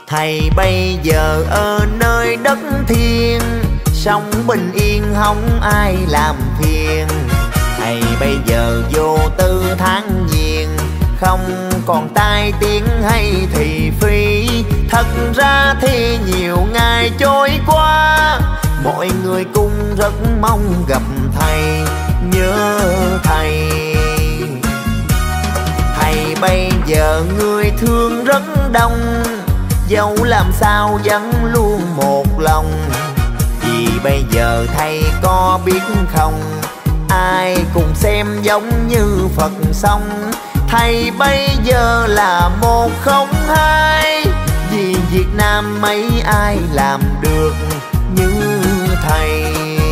Thầy bây giờ ở nơi đất thiên, sống bình yên không ai làm phiền. Thầy bây giờ vô tư tháng nhiên, không còn tai tiếng hay thị phi. Thật ra thì nhiều ngày trôi qua, mọi người cũng rất mong gặp thầy, nhớ thầy. Thầy bây giờ người thương rất đông, dẫu làm sao vẫn luôn một lòng. Vì bây giờ thầy có biết không, ai cùng xem giống như Phật sống. Thầy bây giờ là một không hai, vì Việt Nam mấy ai làm được như thầy.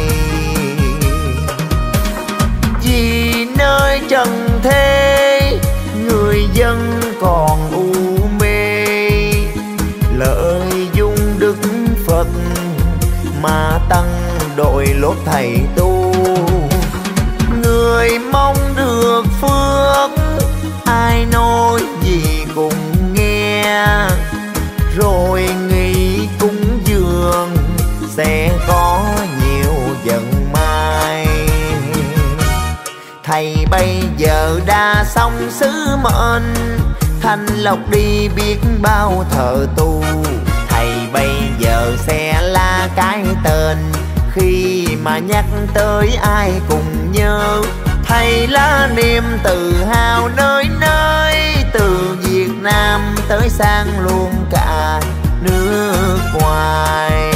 Vì nơi trần thế người dân còn u mê, lợi dụng đức Phật mà tăng đội lốt thầy tu. Người mong được phước, ai nói gì cũng nghe, rồi nghĩ cúng dường sẽ có nhiều vận may. Thầy bây giờ đã xong sứ mệnh, thanh lọc đi biết bao thợ tu. Thầy bây giờ sẽ là cái tên, khi mà nhắc tới ai cùng nhớ. Thầy là niềm tự hào nơi nơi, từ Việt Nam tới sang luôn cả nước ngoài.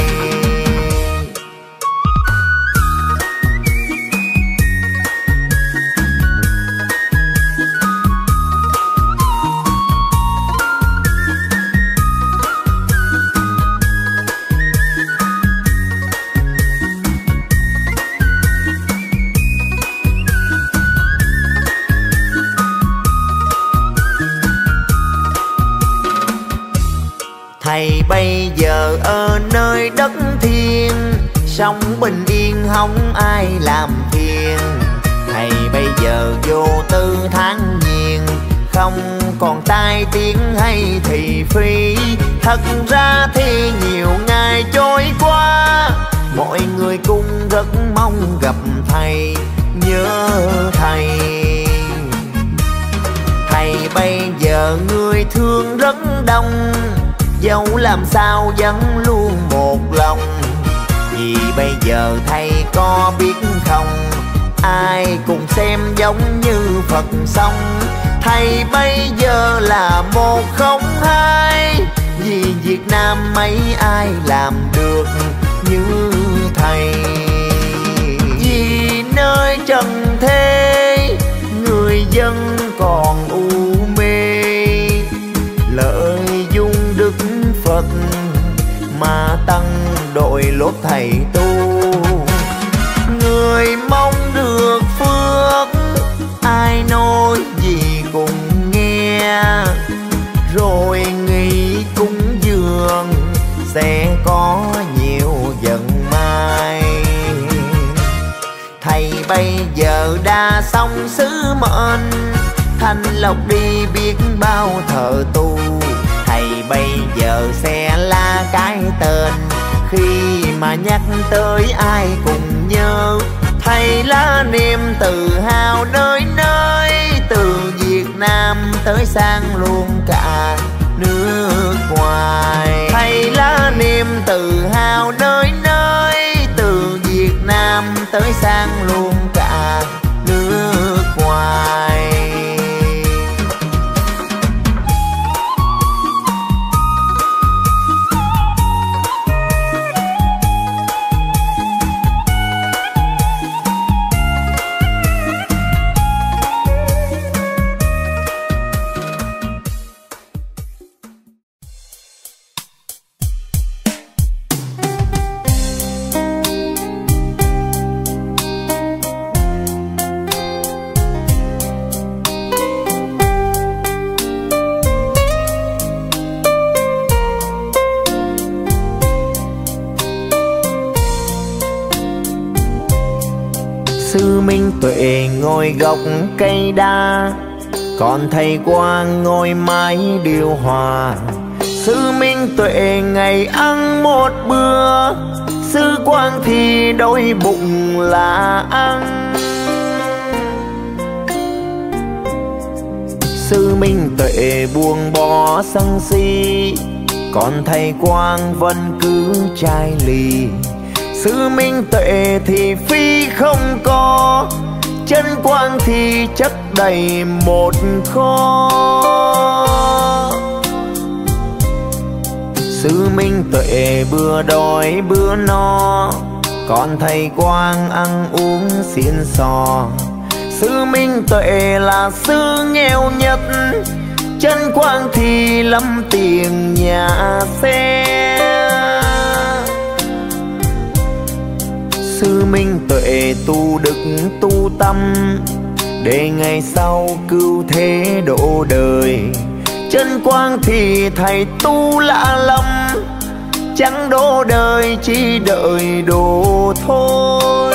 Thầy bây giờ ở nơi đất thiên, sống bình yên không ai làm phiền. Thầy bây giờ vô tư tháng nhiên, không còn tai tiếng hay thị phi. Thật ra thì nhiều ngày trôi qua, mọi người cũng rất mong gặp thầy, nhớ thầy. Thầy bây giờ người thương rất đông, dẫu làm sao vẫn luôn một lòng. Vì bây giờ thầy có biết không, ai cùng xem giống như Phật sống. Thầy bây giờ là một không hai, vì Việt Nam mấy ai làm được như thầy. Vì nơi trần thế người dân còn u mê, lợi dụng đức Phật mà tăng đội lốt thầy tu. Người mong được phước, ai nói gì cũng nghe, rồi nghĩ cúng dường sẽ có nhiều vận may. Thầy bây giờ đã xong sứ mệnh, thanh lọc đi biết bao thợ tu. Thầy bây giờ sẽ là cái tên, khi mà nhắc tới ai cùng nhớ. Thầy là niềm tự hào nơi nơi, từ Việt Nam tới sang luôn cả nước ngoài. Thầy là niềm tự hào nơi nơi, từ Việt Nam tới sang luôn cả nước ngoài. Sư Minh Tuệ ngồi gốc cây đa, còn thầy Quang ngồi mái điều hòa. Sư minh tuệ ngày ăn một bữa, sư quang thì đôi bụng là ăn. Sư minh tuệ buông bỏ sân si, còn thầy quang vẫn cứ chai lì. Sư minh tuệ thì phi không có, chân quang thì chất đầy một kho. Sư minh tuệ bữa đói bữa no, còn thầy quang ăn uống xiên xò. Sư minh tuệ là sư nghèo nhất, chân quang thì lắm tiền nhà xe. Sư minh tuệ tu đức tu tâm, để ngày sau cứu thế độ đời. Chân quang thì thầy tu lạ lắm, chẳng độ đời chỉ đợi độ thôi.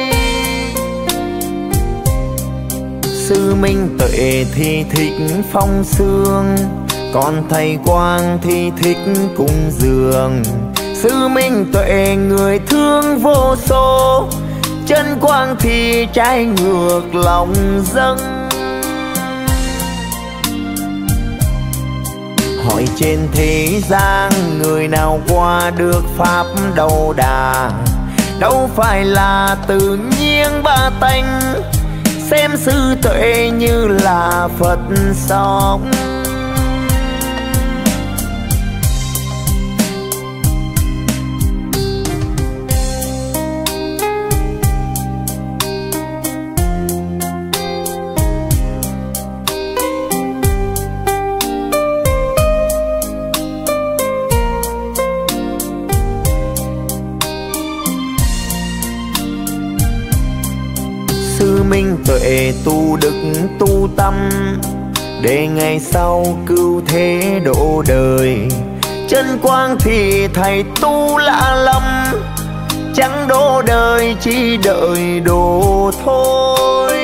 Sư minh tuệ thì thích phong sương, còn thầy quang thì thích cúng dường. Sư minh tuệ người thương vô số, chân quang thì trái ngược lòng dâng. Hỏi trên thế gian người nào qua được pháp đầu đà, đâu phải là tự nhiên ba tánh, xem sư tuệ như là Phật sống. Sư minh tuệ tu đức tu tâm, để ngày sau cứu thế độ đời. Chân quang thì thầy tu lạ lắm, chẳng độ đời chỉ đợi độ thôi.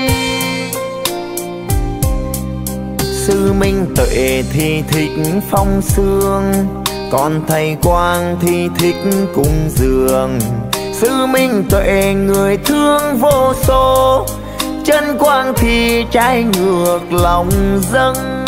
Sư minh tuệ thì thích phong sương, còn thầy quang thì thích cúng dường. Sư minh tuệ người thương vô số, chân quang thì trái ngược lòng dâng.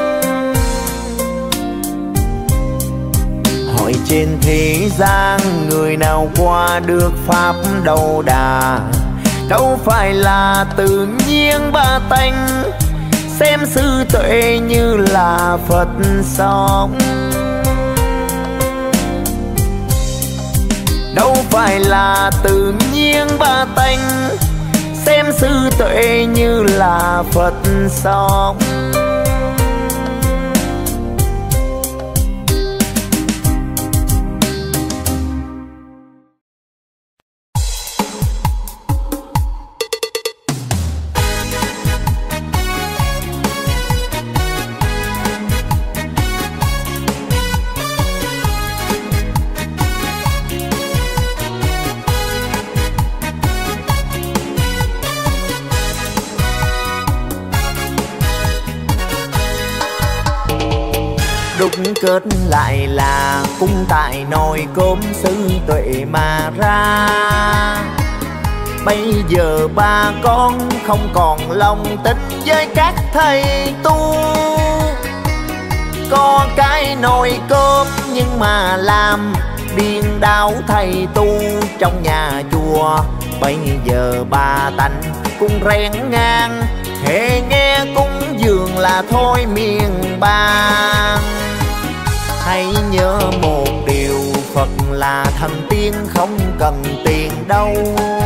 Hỏi trên thế gian người nào qua được pháp đầu đà, đâu phải là tự nhiên ba tánh, xem sư tuệ như là Phật sống. Đâu phải là tự nhiên ba tánh, xem sư tuệ như là Phật sống. Đúc kết lại là cung tại nồi cơm sư tuệ mà ra. Bây giờ ba con không còn lòng tin với các thầy tu, có cái nồi cơm nhưng mà làm điên đảo thầy tu trong nhà chùa. Bây giờ ba tánh cũng rén ngang, hễ nghe cúng dường là thôi miên ban. Hãy nhớ một điều, Phật là thần tiên không cần tiền đâu.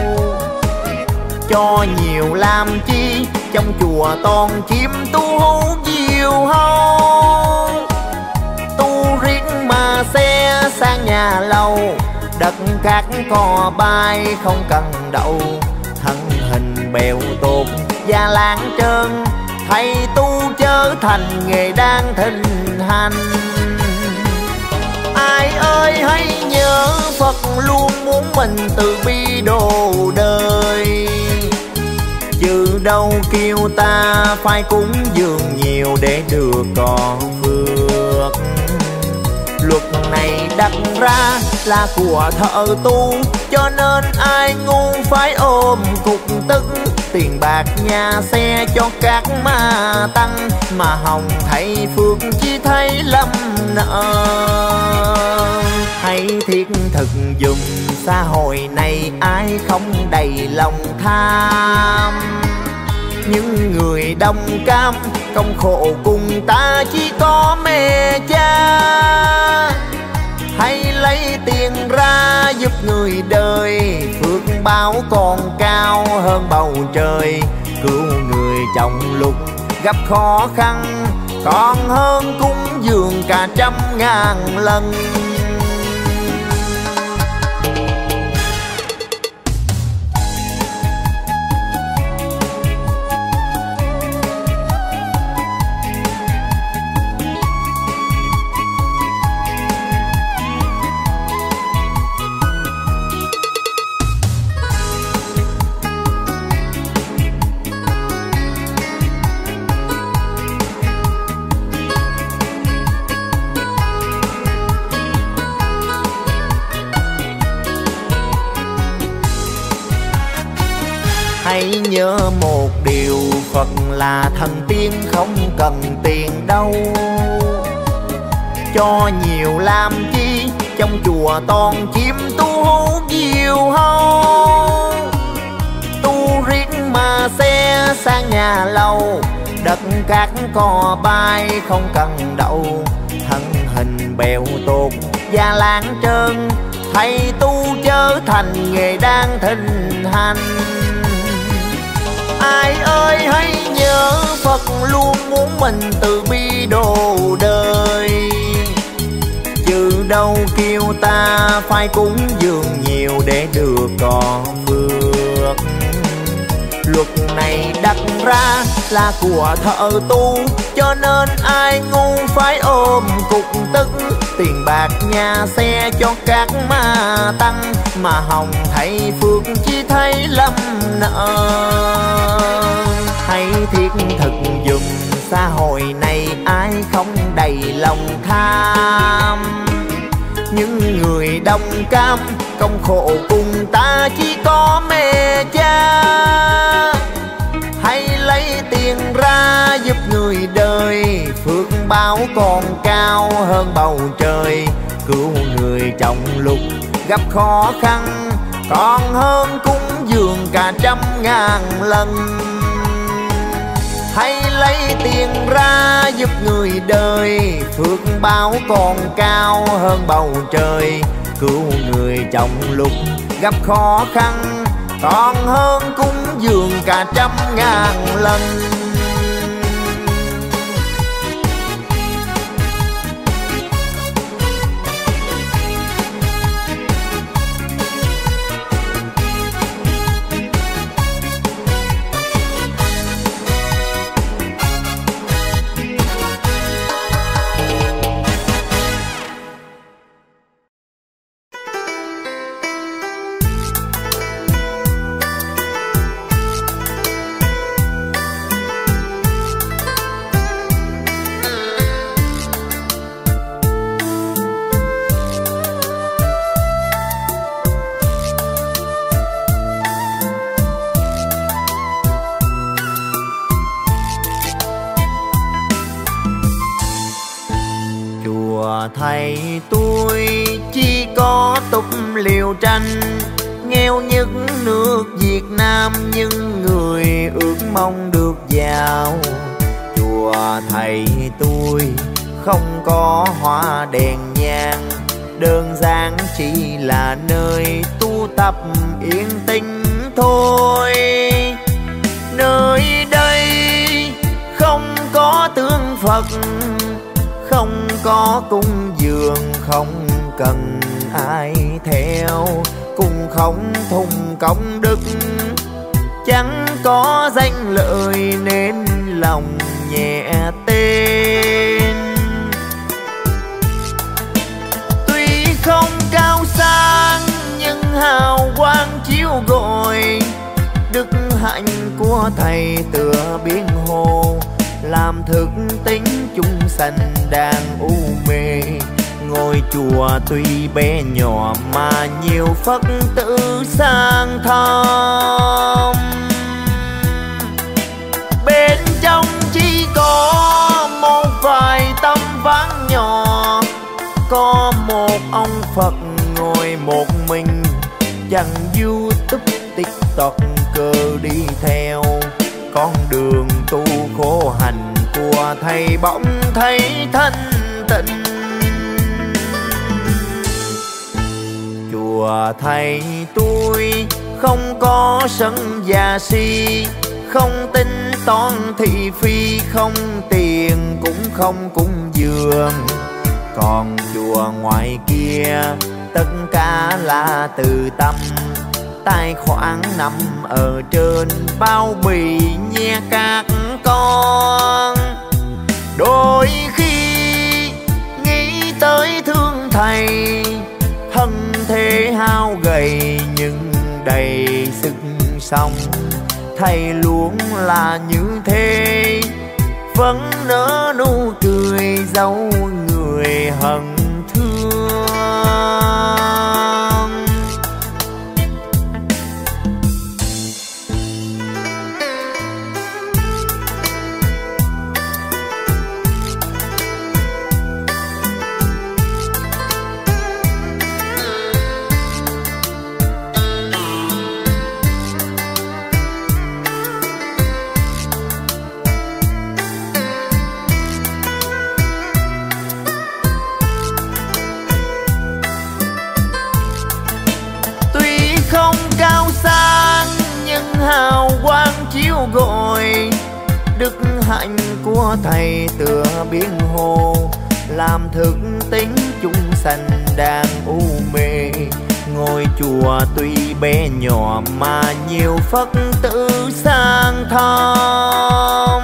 Cho nhiều làm chi, trong chùa toàn chim tu hú diều hâu. Tu riêng mà xe sang nhà lầu, đất cát cò bay không cần đậu. Thân hình bèo tột da láng trơn, thầy tu trở thành nghề đang thịnh hành. Ai ơi hãy nhớ, Phật luôn muốn mình từ bi độ đời, chứ đâu kêu ta phải cúng dường nhiều để được còn phước. Luật này đặt ra là của thợ tu, cho nên ai ngu phải ôm cục tức. Tiền bạc nhà xe cho các ma tăng, mà hồng thầy phước chỉ thấy lâm nợ. Hãy thiết thực dùm xã hội này, ai không đầy lòng tham. Những người đồng cam công khổ cùng ta chỉ có mẹ cha. Hãy lấy tiền ra giúp người đời, phước báo còn cao hơn bầu trời. Cứu người trong lúc gặp khó khăn, còn hơn cúng dường cả 100.000 lần. Hãy nhớ một điều, Phật là thần tiên không cần tiền đâu. Cho nhiều làm chi, trong chùa toàn chim tu hú diều hâu. Tu riết mà xe sang nhà lầu, đất cát cò bay không cần đậu. Thân hình bèo tột da láng trơn, thầy tu chớ thành nghề đang thịnh hành. Ai ơi hãy nhớ, Phật luôn muốn mình từ bi độ đời. Chứ đâu kêu ta phải cúng dường nhiều để được có phước. Luật này đặt ra là của thợ tu, cho nên ai ngu phải ôm cục tức. Tiền bạc nhà xe cho các ma tăng, mà hồng thầy phước chỉ thấy lâm nợ. Hãy thiết thực dùm xã hội này, ai không đầy lòng tham. Những người đồng cam công khổ cùng ta chỉ có mẹ cha. Hãy lấy tiền ra giúp người đời, phước báo còn cao hơn bầu trời. Cứu người trong lúc gặp khó khăn, còn hơn cúng dường cả 100.000 lần. Hãy lấy tiền ra giúp người đời, phước báo còn cao hơn bầu trời. Cứu người trong lúc gặp khó khăn, còn hơn cúng dường cả 100.000 lần. Thầy tôi chỉ có túp liều tranh, nghèo nhất nước Việt Nam nhưng người ước mong được vào. Chùa thầy tôi không có hoa đèn nhang, đơn giản chỉ là nơi tu tập yên tĩnh thôi. Nơi đây không có tướng Phật, không có cung dường, không cần ai theo, cùng không thùng công đức, chẳng có danh lợi nên lòng nhẹ tên. Tuy không cao sang nhưng hào quang chiếu gọi, đức hạnh của thầy tựa biển hồ, làm thức tính chúng sanh đang u mê. Ngôi chùa tuy bé nhỏ mà nhiều Phật tử sang thăm. Bên trong chỉ có một vài tấm ván nhỏ, có một ông Phật ngồi một mình, chẳng YouTube, TikTok cơ đi theo. Con đường tu khổ hạnh của thầy bỗng thấy thanh tịnh. Chùa thầy tôi không có sân già si, không tính toán thị phi, không tiền cũng không cúng dường. Còn chùa ngoài kia tất cả là từ tâm, tài khoản nằm ở trên bao bì nhé các con. Đôi khi nghĩ tới thương thầy, thân thể hao gầy nhưng đầy sức sống. Thầy luôn là như thế, vẫn nở nụ cười dấu người hận thương. Hào quang chiếu gọi, đức hạnh của thầy tựa biển hồ, làm thức tính chúng sanh đang u mê. Ngôi chùa tuy bé nhỏ mà nhiều Phật tử sang thăm.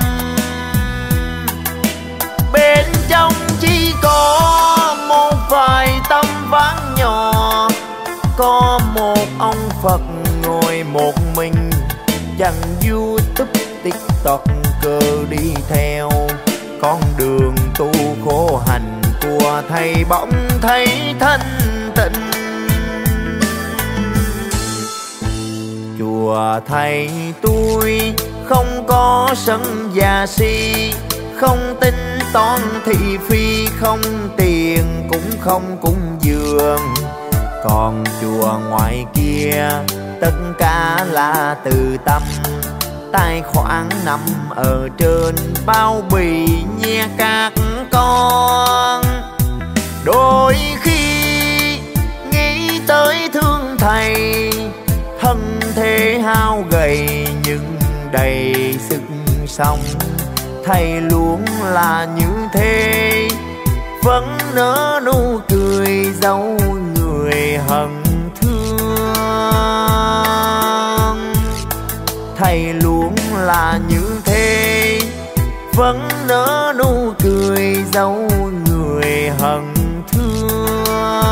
Bên trong chỉ có một vài tấm ván nhỏ, có một ông Phật ngồi một mình, chẳng YouTube, TikTok cơ đi theo. Con đường tu khổ hạnh của thầy bỗng thấy thanh tịnh. Chùa thầy tôi không có sân già si, không tính toán thị phi, không tiền cũng không cúng dường. Còn chùa ngoài kia tất cả là từ tâm, tài khoản nằm ở trên bao bì nhé các con. Đôi khi nghĩ tới thương thầy, thân thể hao gầy nhưng đầy sức sống. Thầy luôn là như thế, vẫn nở nụ cười dấu người hận thương. Thầy luôn là như thế, vẫn nở nụ cười dấu người hận thương.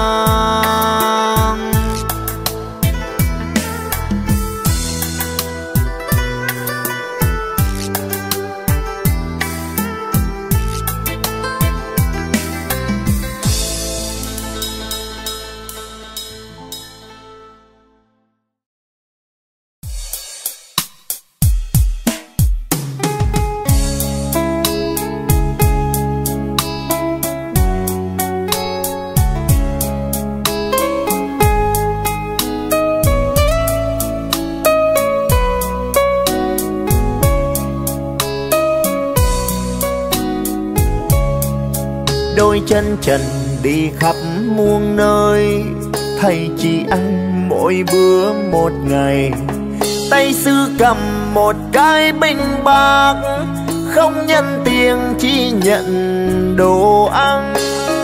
Đôi chân trần đi khắp muôn nơi, thầy chỉ ăn mỗi bữa một ngày. Tay sư cầm một cái bình bạc, không nhận tiền chỉ nhận đồ ăn.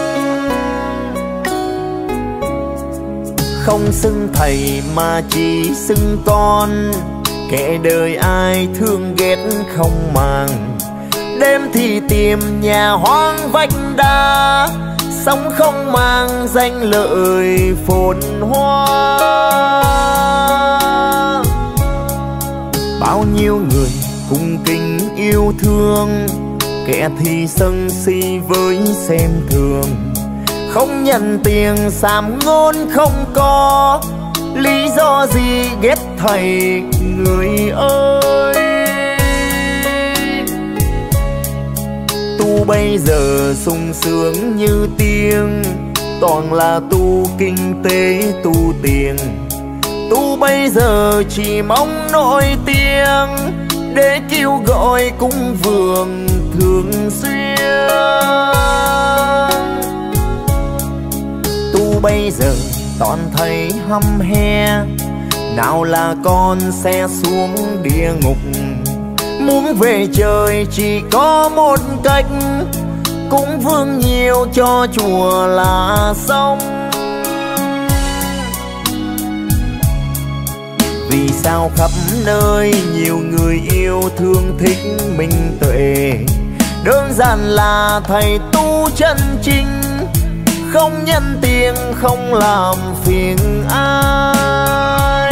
Không xưng thầy mà chỉ xưng con, kẻ đời ai thương ghét không màng. Đêm thì tìm nhà hoang vách đá, sống không mang danh lợi phồn hoa. Bao nhiêu người cung kính yêu thương, kẻ thì sân si với xem thường. không nhận tiền sám ngôn không có, lý do gì ghét thầy người ơi. Tu bây giờ sung sướng như tiếng, toàn là tu kinh tế tu tiền. Tu bây giờ chỉ mong nổi tiếng để kêu gọi cúng vườn thường xuyên. Tu bây giờ toàn thấy hăm he, nào là con sẽ xuống địa ngục. Muốn về trời chỉ có một cách, cúng vương nhiều cho chùa là xong. Vì sao khắp nơi nhiều người yêu thương thích minh tuệ, đơn giản là thầy tu chân chính, không nhân tiền không làm phiền ai.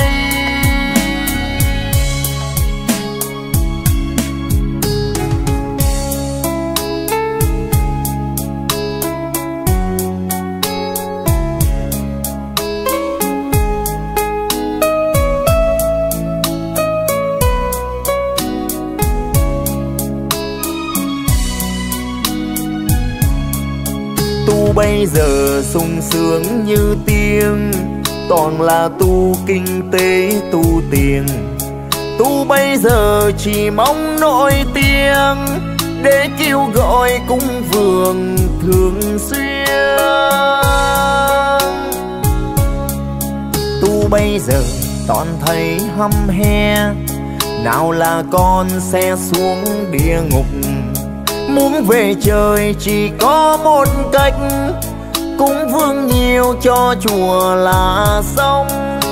Tu bây giờ sung sướng như tiếng, toàn là tu kinh tế tu tiền. Tu bây giờ chỉ mong nổi tiếng để kêu gọi cúng vườn thường xuyên. Tu bây giờ toàn thấy hăm he, nào là con sẽ xuống địa ngục. Muốn về trời chỉ có một cách, cúng vương nhiều cho chùa là xong.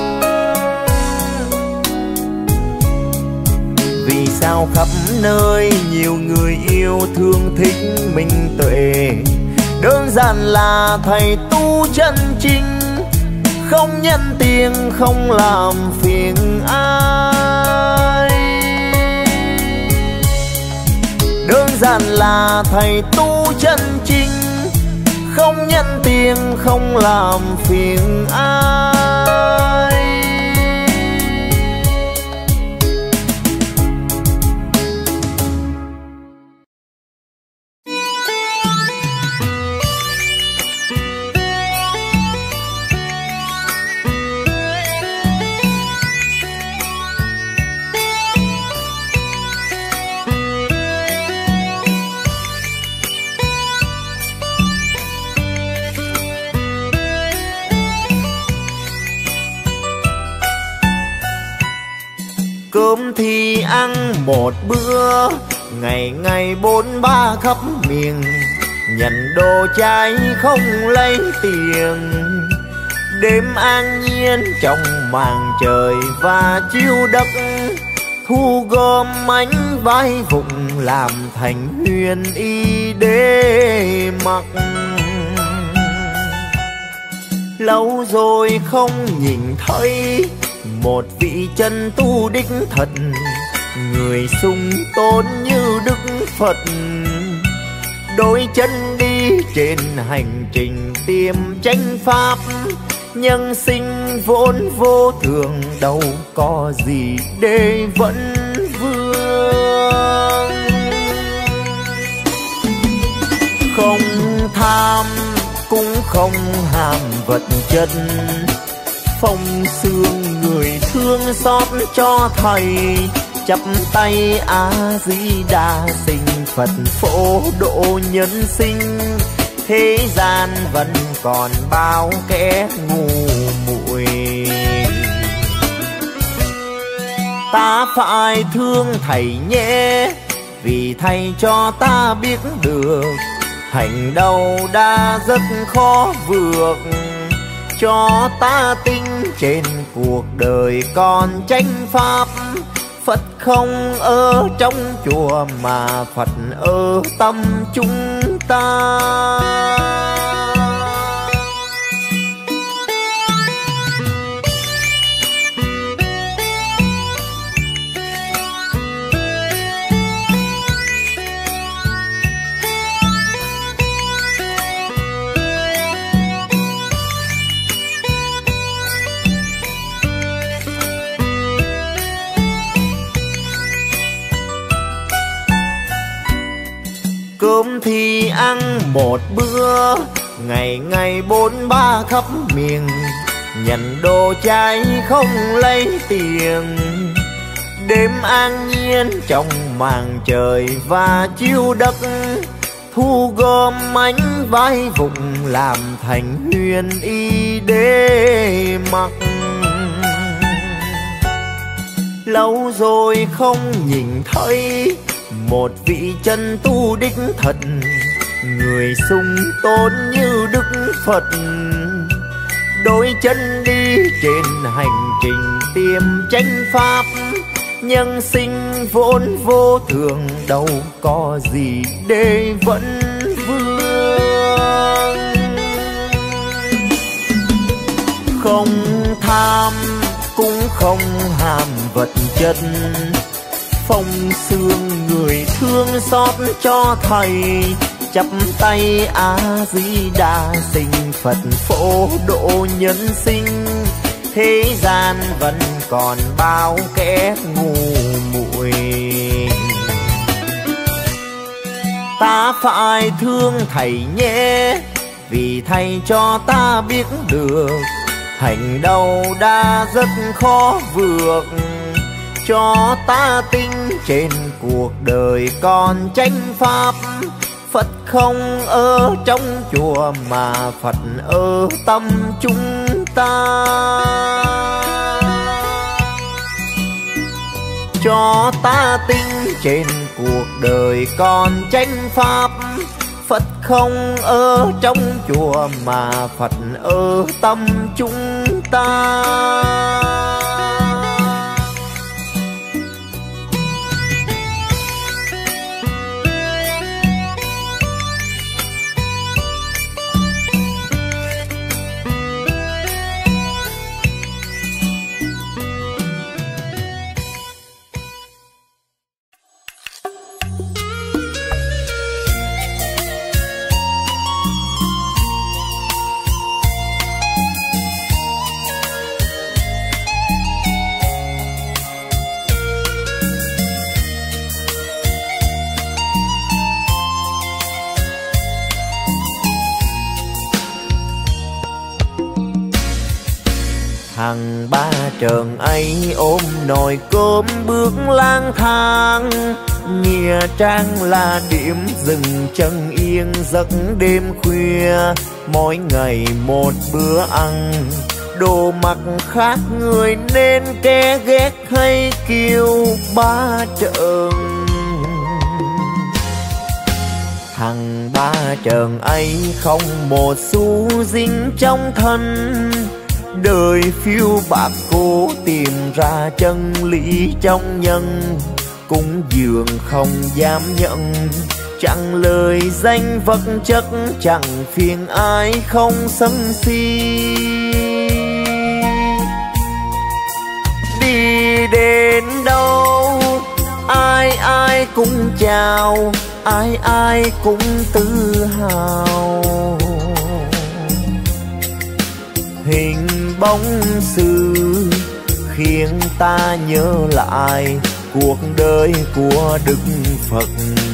Vì sao khắp nơi nhiều người yêu thương thích minh tuệ, đơn giản là thầy tu chân chính, không nhân tiền không làm phiền ai. Đơn giản là thầy tu chân chính, không nhân tiền không làm phiền ai. Cơm thì ăn một bữa, ngày ngày 4-3 khắp miền. Nhận đồ trái không lấy tiền, đêm an nhiên trong màn trời và chiêu đất. Thu gom mảnh vai vụng làm thành huyền y để mặc. Lâu rồi không nhìn thấy một vị chân tu đích thật, người sung tôn như Đức Phật. Đôi chân đi trên hành trình tìm chánh pháp, nhân sinh vốn vô thường, đâu có gì để vẫn vương. Không tham cũng không ham vật chất, phong sương người thương xót cho thầy. Chắp tay A Di Đà xin Phật phổ độ nhân sinh, thế gian vẫn còn bao kẻ ngu muội. Ta phải thương thầy nhé, vì thầy cho ta biết được hành đâu đã rất khó vượt. Cho ta tin trên cuộc đời còn chánh pháp, Phật không ở trong chùa mà Phật ở tâm chúng ta. Cơm thì ăn một bữa, ngày ngày 4-3 khắp miền. Nhận đồ trái không lấy tiền, đêm an nhiên trong màn trời và chiếu đất. Thu gom mảnh vai vùng làm thành huyền y để mặc. Lâu rồi không nhìn thấy một vị chân tu đích thật, người sung tôn như Đức Phật. Đôi chân đi trên hành trình tìm chánh pháp, nhân sinh vốn vô thường, đâu có gì để vẫn vương. Không tham cũng không ham vật chất, phong sương người thương xót cho thầy. Chắp tay A Di Đà xin Phật phổ độ nhân sinh. Thế gian vẫn còn bao kẻ ngu muội, ta phải thương thầy nhé, vì thầy cho ta biết được hành đâu đã rất khó vượt. Cho ta tin trên cuộc đời còn chánh pháp, Phật không ở trong chùa mà Phật ở tâm chúng ta. Cho ta tin trên cuộc đời còn chánh pháp, Phật không ở trong chùa mà Phật ở tâm chúng ta. Thằng Ba Trợn ấy ôm nồi cơm bước lang thang, nghĩa trang là điểm dừng chân yên giấc đêm khuya. Mỗi ngày một bữa ăn, đồ mặc khác người nên kẻ ghét hay kêu Ba Trợn. Thằng Ba Trợn ấy không một xu dính trong thân, đời phiêu bạc cố tìm ra chân lý trong nhân. Cúng dường không dám nhận, chẳng lời danh vật chất, chẳng phiền ai không sân si. Đi đến đâu ai ai cũng chào, ai ai cũng tự hào. Hình bóng xưa khiến ta nhớ lại cuộc đời của Đức Phật.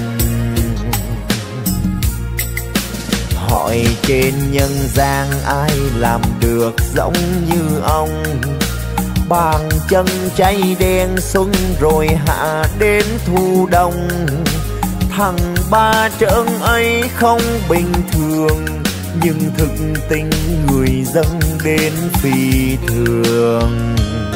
Hỏi trên nhân gian ai làm được giống như ông, bàn chân cháy đen xuân rồi hạ đến thu đông. Thằng Ba Trợn ấy không bình thường, nhưng thực tình người dân đến phi thường.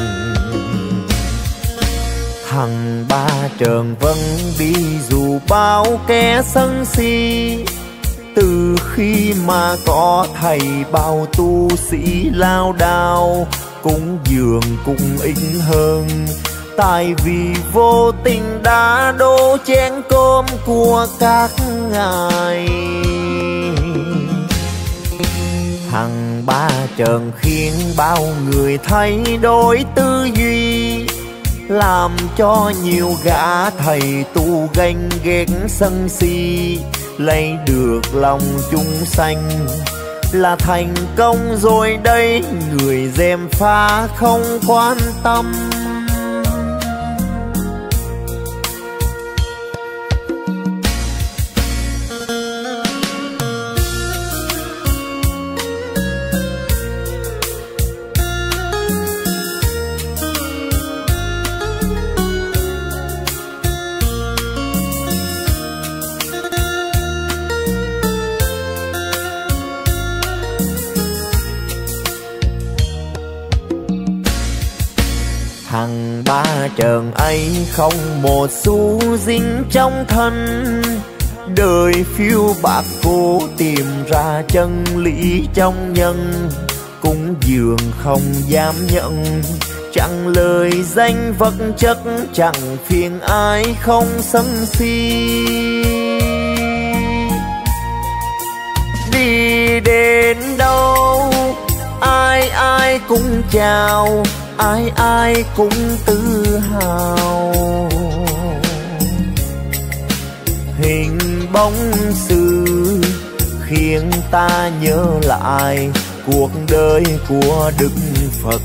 Thằng Ba Trợn vẫn đi dù bao kẻ sân si, từ khi mà có thầy bao tu sĩ lao đao. Cúng dường cũng ít hơn, tại vì vô tình đã đổ chén cơm của các ngài. Thằng Ba Trợn khiến bao người thay đổi tư duy, làm cho nhiều gã thầy tu ganh ghét sân si. Lấy được lòng chúng sanh là thành công rồi đây, người gièm pha không quan tâm. trợn ấy không một xu dính trong thân. Đời phiêu bạc cố tìm ra chân lý trong nhân, cúng dường không dám nhận. Chẳng lời danh vật chất, chẳng phiền ai không sân si. Đi đến đâu ai ai cũng chào, ai ai cũng tự hào. Hình bóng xưa khiến ta nhớ lại cuộc đời của Đức Phật.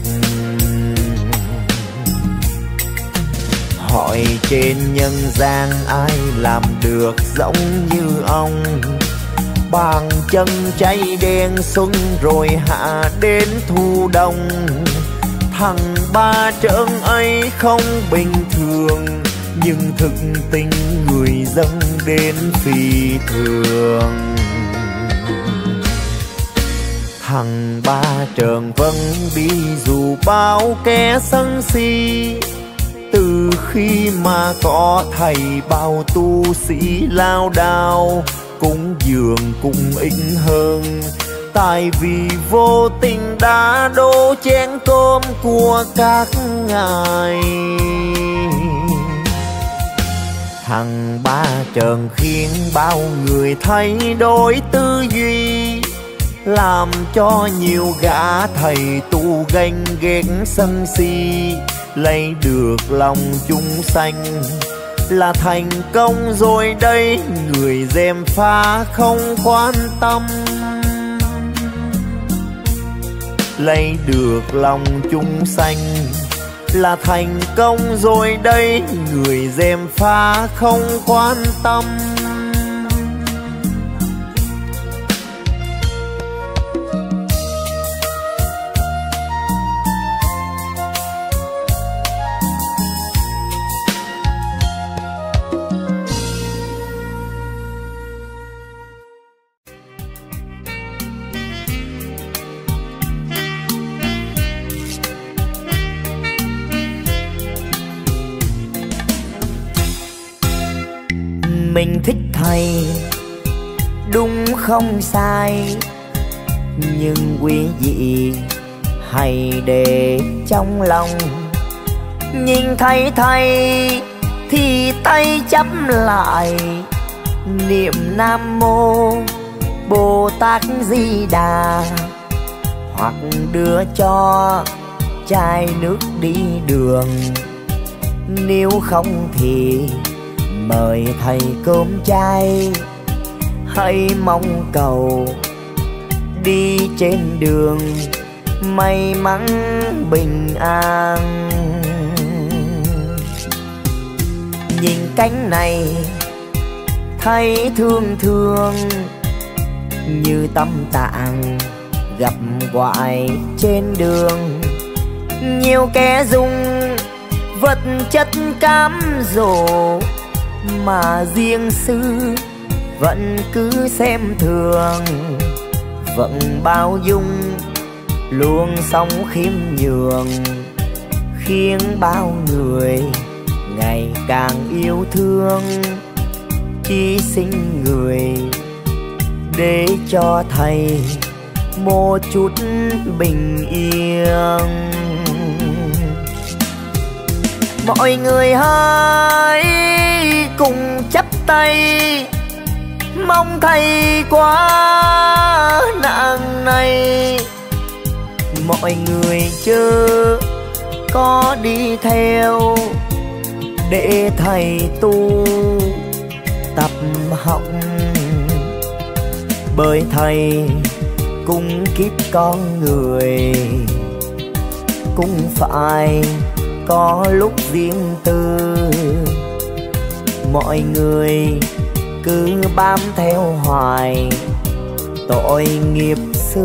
Hỏi trên nhân gian ai làm được giống như ông? Bàn chân cháy đen xuân rồi hạ đến thu đông. Thằng Ba Trợn ấy không bình thường, nhưng thực tình người dân đến phi thường. Thằng Ba Trợn vẫn đi dù bao kẻ sân si. Từ khi mà có thầy bao tu sĩ lao đao, cúng dường cũng ít hơn. Tại vì vô tình đã đổ chén cơm của các ngài. Thằng Ba Trợn khiến bao người thay đổi tư duy, làm cho nhiều gã thầy tu ganh ghét sân si. Lấy được lòng chúng sanh là thành công rồi đây, người gièm pha không quan tâm. Lấy được lòng chúng sanh là thành công rồi đây, người gièm pha không quan tâm. Mình thích thầy đúng không sai, nhưng quý vị hãy để trong lòng. Nhìn thấy thầy thì tay chắp lại, niệm Nam Mô Bồ Tát Di Đà, hoặc đưa cho chai nước đi đường. Nếu không thì mời thầy cơm chay. Hãy mong cầu đi trên đường may mắn bình an. Nhìn cánh này thấy thương thương, như tâm tạng gặp hoài trên đường. Nhiều kẻ dùng vật chất cám dỗ, mà riêng sư vẫn cứ xem thường. Vẫn bao dung luôn sống khiêm nhường, khiến bao người ngày càng yêu thương. Hy sinh người để cho thầy một chút bình yên. Mọi người hãy cùng chắp tay, mong thầy qua nạn này. Mọi người chớ có đi theo để thầy tu tập học, bởi thầy cũng kiếp con người, cũng phải có lúc riêng tư. Mọi người cứ bám theo hoài tội nghiệp sư.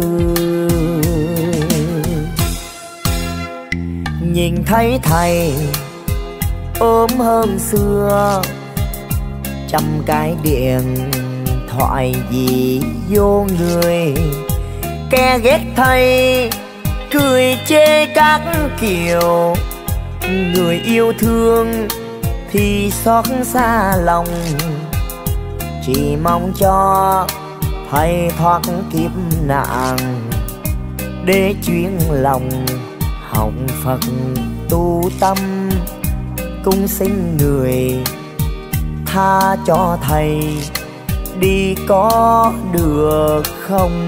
Nhìn thấy thầy ốm hơn xưa, trăm cái điện thoại gì vô người. Kẻ ghét thầy cười chê các kiểu, người yêu thương thì xót xa lòng, chỉ mong cho thầy thoát kiếp nạn để chuyên lòng học Phật tu tâm, cung xin người tha cho thầy đi có được không?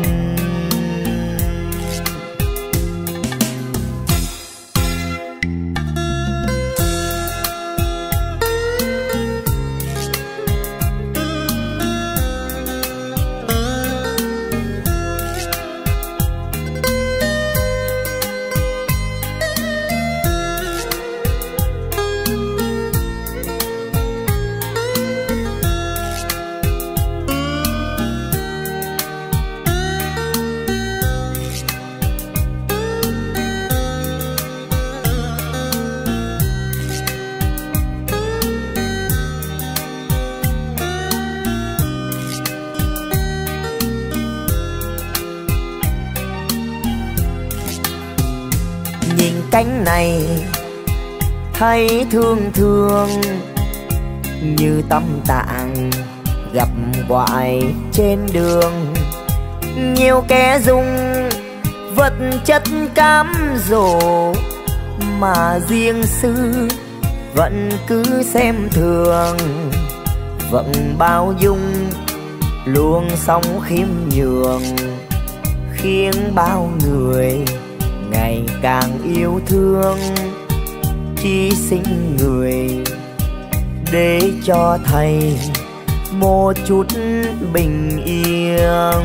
Cánh này thấy thương thương như tâm tạng gặp hoài trên đường, nhiều kẻ dùng vật chất cám dỗ mà riêng sư vẫn cứ xem thường, vẫn bao dung luôn sống khiêm nhường, khiến bao người ngày càng yêu thương. Chỉ xin người để cho thầy một chút bình yên.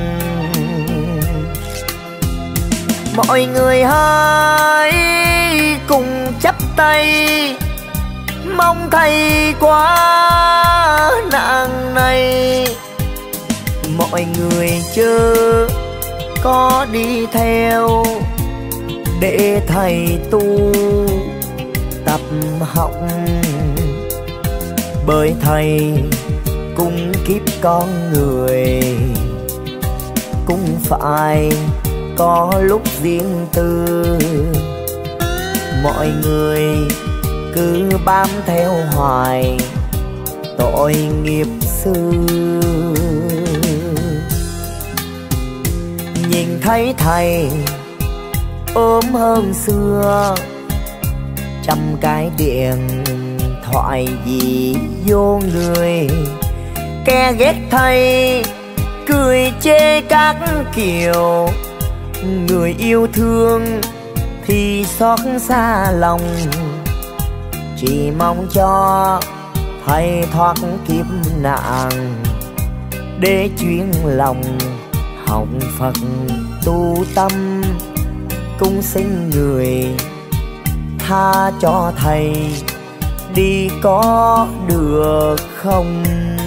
Mọi người hãy cùng chắp tay mong thầy qua nạn này. Mọi người chớ có đi theo để thầy tu tập học, bởi thầy cũng kiếp con người, cũng phải có lúc riêng tư. Mọi người cứ bám theo hoài tội nghiệp sư. Nhìn thấy thầy ốm hơn xưa, trăm cái điện thoại gì vô người, kẻ ghét thầy cười chê các kiểu, người yêu thương thì xót xa lòng, chỉ mong cho thầy thoát kiếp nạn để chuyên lòng học Phật tu tâm, cung xin người tha cho thầy đi có được không?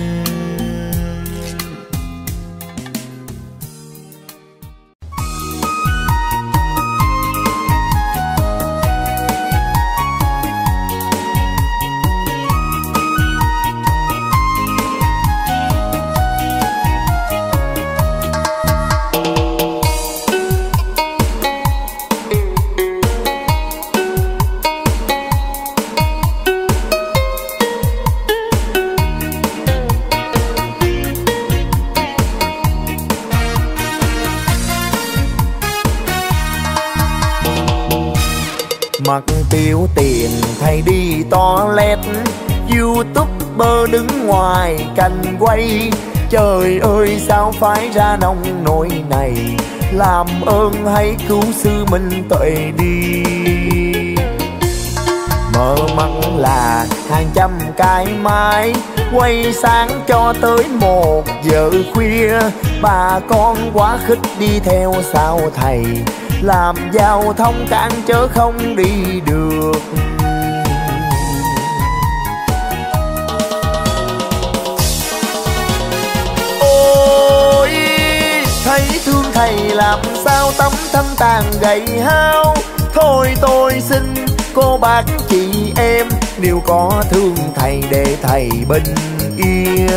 Mặc tiêu tiền thầy đi toilet, YouTuber đứng ngoài cành quay. Trời ơi sao phải ra nông nỗi này, làm ơn hãy cứu sư Minh Tuệ đi. Mở mắt là hàng trăm cái máy quay sáng cho tới 1 giờ khuya. Bà con quá khích đi theo sau thầy, làm giao thông cản trở không đi được. Ôi thấy thương thầy làm sao tấm thân tàn gầy hao. Thôi tôi xin cô bác chị em, nếu có thương thầy để thầy bình yên.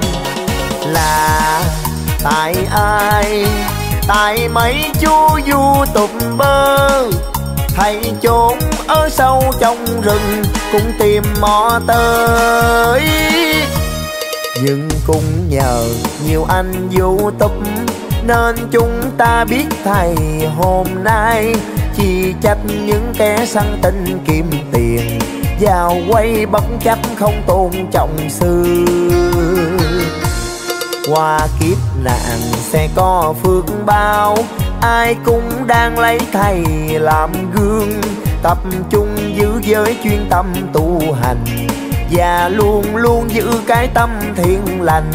Là tại ai? Tại mấy chú YouTuber hay chốn ở sâu trong rừng cũng tìm mò tới. Nhưng cũng nhờ nhiều anh vô tục nên chúng ta biết thầy hôm nay chỉ trách những kẻ săn tin kiếm tiền, vào quay bất chấp không tôn trọng sư. Qua kiếp nạn sẽ có phước báo, ai cũng đang lấy thầy làm gương. Tập trung giữ giới chuyên tâm tu hành, và luôn luôn giữ cái tâm thiện lành.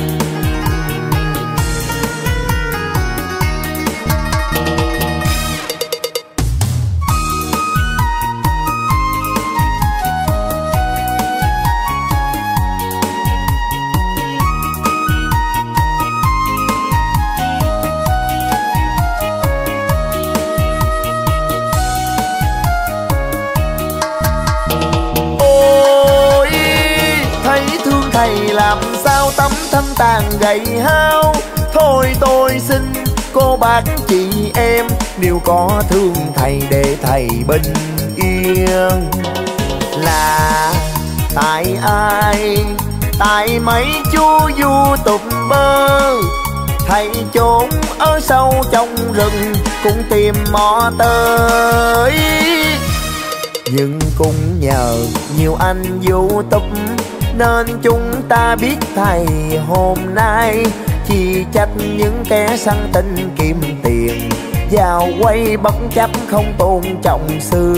Thầy làm sao tấm thân tàn gầy hao, thôi tôi xin cô bác chị em nếu có thương thầy để thầy bình yên. Là tại ai, tại mấy chú YouTuber, thầy trốn ở sâu trong rừng cũng tìm mò tới. Nhưng cũng nhờ nhiều anh YouTube nên chúng ta biết thầy hôm nay chỉ trách những kẻ săn tin kiếm tiền, vào quay bất chấp không tôn trọng sư.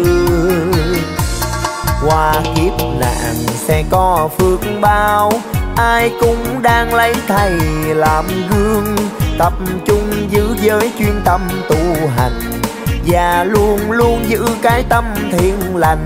Qua kiếp nạn sẽ có phước báo, ai cũng đang lấy thầy làm gương. Tập trung giữ giới chuyên tâm tu hành, và luôn luôn giữ cái tâm thiện lành.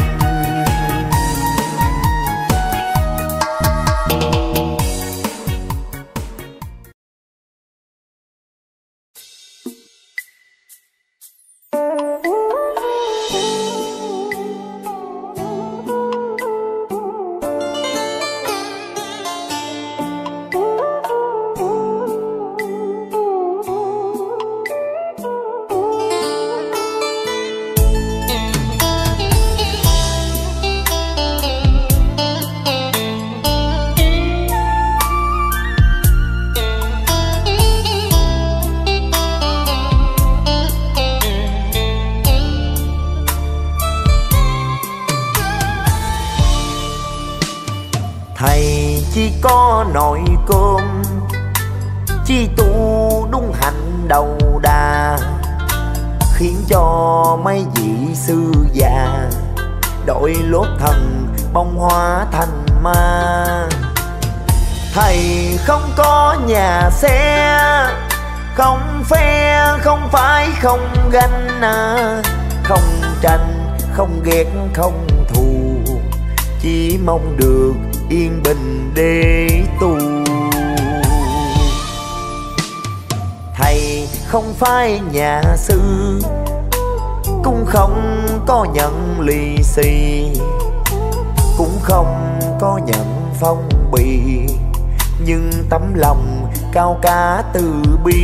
Thầy chỉ có nồi cơm, chỉ tu đúng hành đầu đà, khiến cho mấy vị sư già đội lốt thần bông hóa thành ma. Thầy không có nhà xe, không phe, không phải không ganh, không tranh, không ghét, không thù, chỉ mong được yên bình để tu. Thầy không phải nhà sư, cũng không có nhận lì xì, cũng không có nhận phong bì, nhưng tấm lòng cao cả từ bi.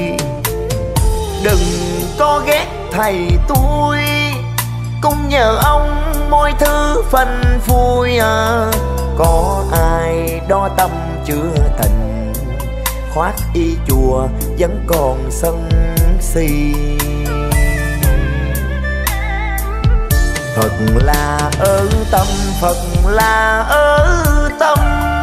Đừng có ghét thầy tôi, cũng nhờ ông mọi thứ phanh phui. Có ai đó tâm chưa thành, khoác y chùa vẫn còn sân si. Phật là ở tâm, Phật là ở tâm.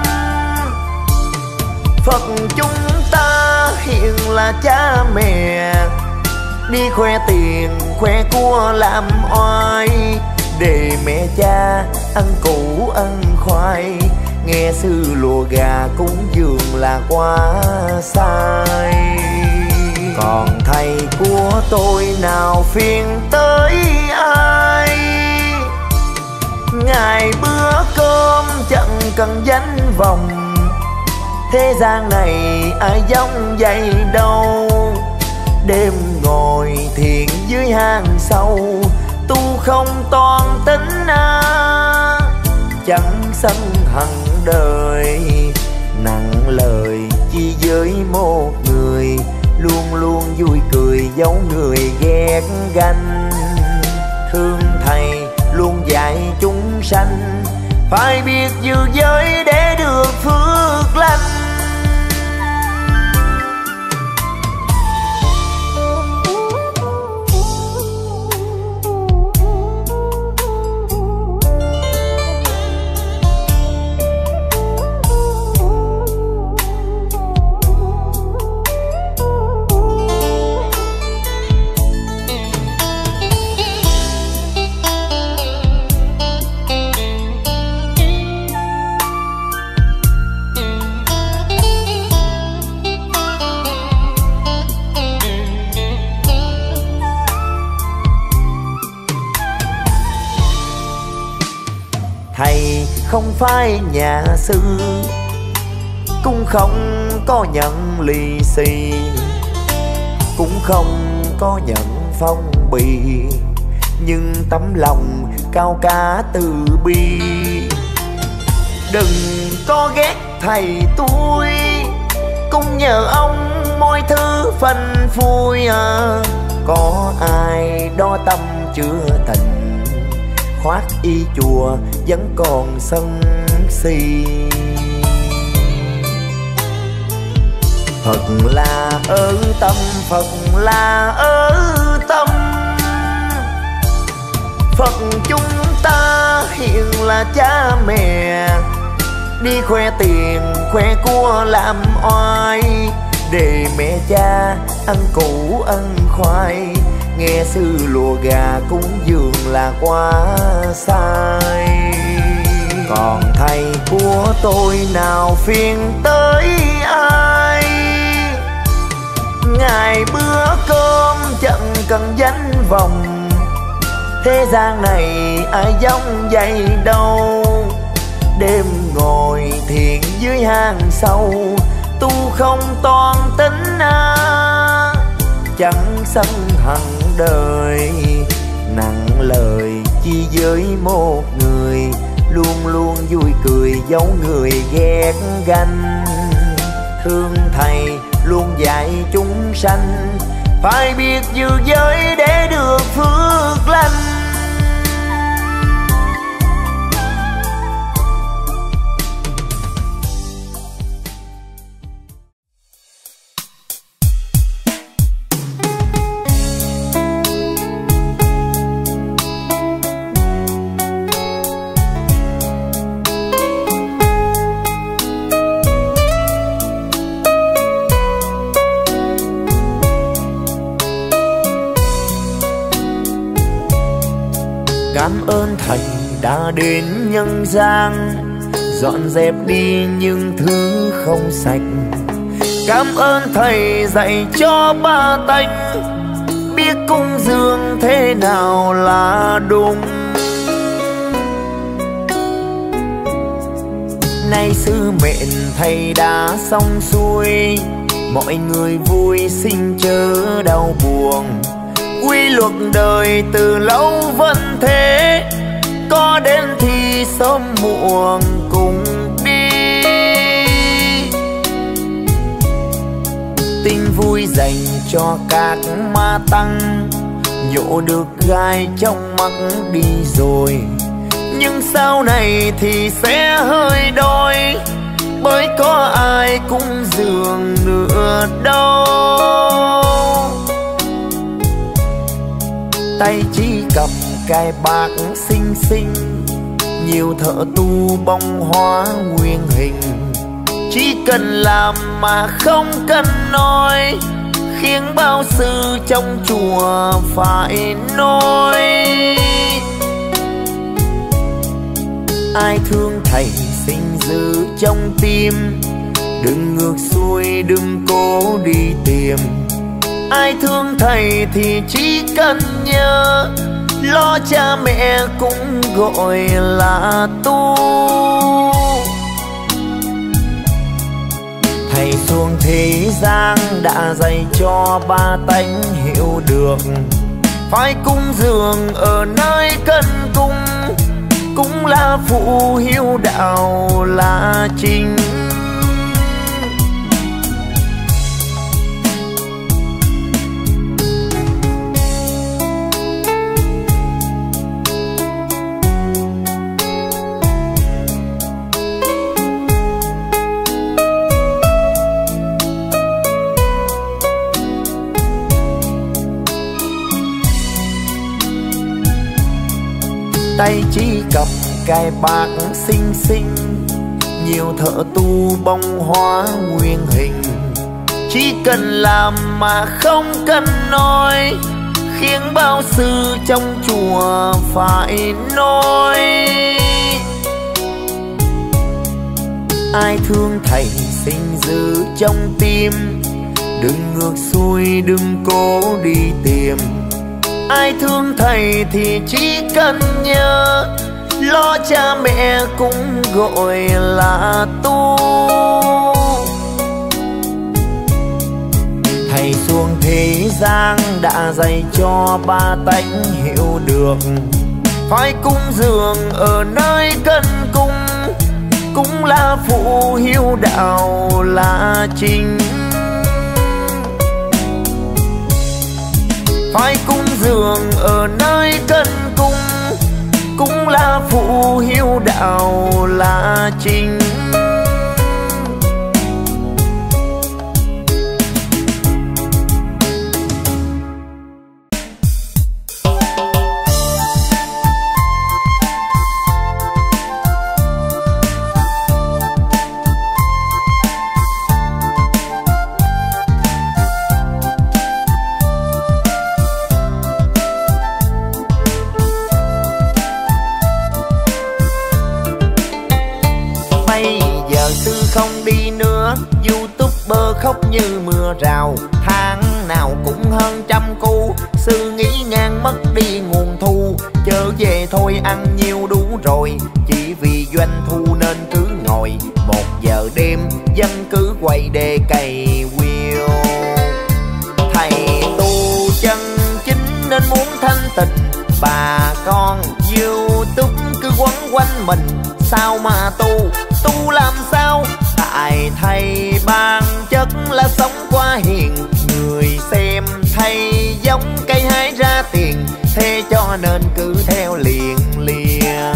Phật chúng ta hiện là cha mẹ, đi khoe tiền khoe của làm oai, để mẹ cha ăn củ ăn khoai, nghe sư lùa gà cúng dường là quá sai. Còn thầy của tôi nào phiền tới ai, ngày bữa cơm chẳng cần danh vọng, thế gian này ai giống vậy đâu. Đêm ngồi thiền dưới hang sâu, tu không toàn tính, chẳng sân hận đời, nặng lời chỉ với một người, luôn luôn vui cười giấu người ghét ganh. phải biết giữ giới để được phước lành. Thầy không phải nhà sư, cũng không có nhận lì xì, cũng không có nhận phong bì, nhưng tấm lòng cao cả từ bi. Đừng có ghét thầy tôi, cũng nhờ ông mọi thứ phanh phui à. Có ai đó tâm chưa thành, khoác y chùa vẫn còn sân si. Phật là ở tâm, Phật là ở tâm. Phật chúng ta hiện là cha mẹ, đi khoe tiền khoe của làm oai, để mẹ cha ăn củ ăn khoai, nghe sư lùa gà cúng dường là quá sai. Còn thầy của tôi nào phiền tới ai, ngày bữa cơm chẳng cần danh vọng, thế gian này ai giống vậy đâu. Đêm ngồi thiền dưới hang sâu, tu không toan tính chẳng sân hận đời, nặng lời chi với một người, luôn luôn vui cười giấu người ghét ganh. Thương thầy luôn dạy chúng sanh, phải biết giữ giới để được phước lành. Cảm ơn thầy đã đến nhân gian, dọn dẹp đi những thứ không sạch. Cảm ơn thầy dạy cho ba tánh, biết cúng dường thế nào là đúng. Nay sứ mệnh thầy đã xong xuôi, mọi người vui xin chớ đau buồn. Quy luật đời từ lâu vẫn thế, có đến thì sớm muộn cùng đi. Tin vui dành cho các ma tăng, nhổ được gai trong mắt đi rồi. Nhưng sau này thì sẽ hơi đôi, bởi có ai cúng dường nữa đâu. Tay chỉ cầm cái bạc xinh xinh, nhiều thợ tu bông hoa nguyên hình. Chỉ cần làm mà không cần nói, khiến bao sư trong chùa phải nói. Ai thương thầy xin giữ trong tim, đừng ngược xuôi đừng cố đi tìm. Ai thương thầy thì chỉ cần nhớ, lo cha mẹ cũng gọi là tu. Thầy xuống thế gian đã dạy cho ba tánh hiểu được, phải cúng dường ở nơi cần cung, cũng là phụ hiếu đạo là chính. tay chỉ cầm cái bạc xinh xinh, nhiều thợ tu bông hoa nguyên hình. Chỉ cần làm mà không cần nói, khiến bao sư trong chùa phải nói. Ai thương thầy xin giữ trong tim, đừng ngược xuôi đừng cố đi tìm. Ai thương thầy thì chỉ cần nhớ, lo cha mẹ cũng gọi là tu. Thầy xuống thế gian đã dạy cho ba tánh hiểu được, phải cúng dường ở nơi cân cung, cũng là phụ hiếu đạo là chính. Phải cúng dường ở nơi cân cung, cũng là phụ hiếu đạo là chính. Không đi nữa, YouTuber khóc như mưa rào. Tháng nào cũng hơn trăm cu, sư nghĩ ngang mất đi nguồn thu. Trở về thôi ăn nhiều đủ rồi, chỉ vì doanh thu nên cứ ngồi. 1 giờ đêm dân cứ quay đề cày wheel. Thầy tu chân chính nên muốn thanh tịnh, bà con YouTube cứ quấn quanh mình. Sao mà tu làm sao? Tại thầy ban chất là sống quá hiền, người xem thầy giống cây hái ra tiền, thế cho nên cứ theo liền liền.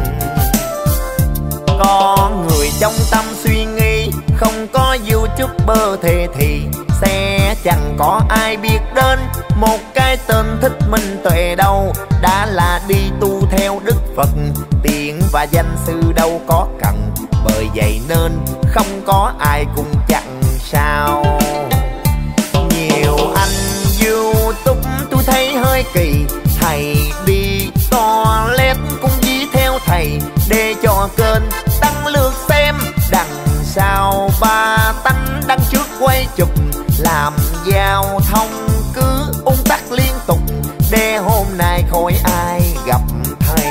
Có người trong tâm suy nghĩ, không có YouTuber thế thì sẽ chẳng có ai biết đến một cái tên Thích Minh Tuệ đâu. Đã là đi tu theo Đức Phật, tiền và danh sư đâu có cần. Bởi vậy nên không có ai cũng chẳng sao. Nhiều anh YouTube tôi thấy hơi kỳ, thầy đi toilet cũng dí theo thầy, để cho kênh tăng lượt xem. Đằng sau ba tánh đằng trước quay chụp, làm giao thông cứ ùn tắc liên tục, để hôm nay khỏi ai gặp thầy.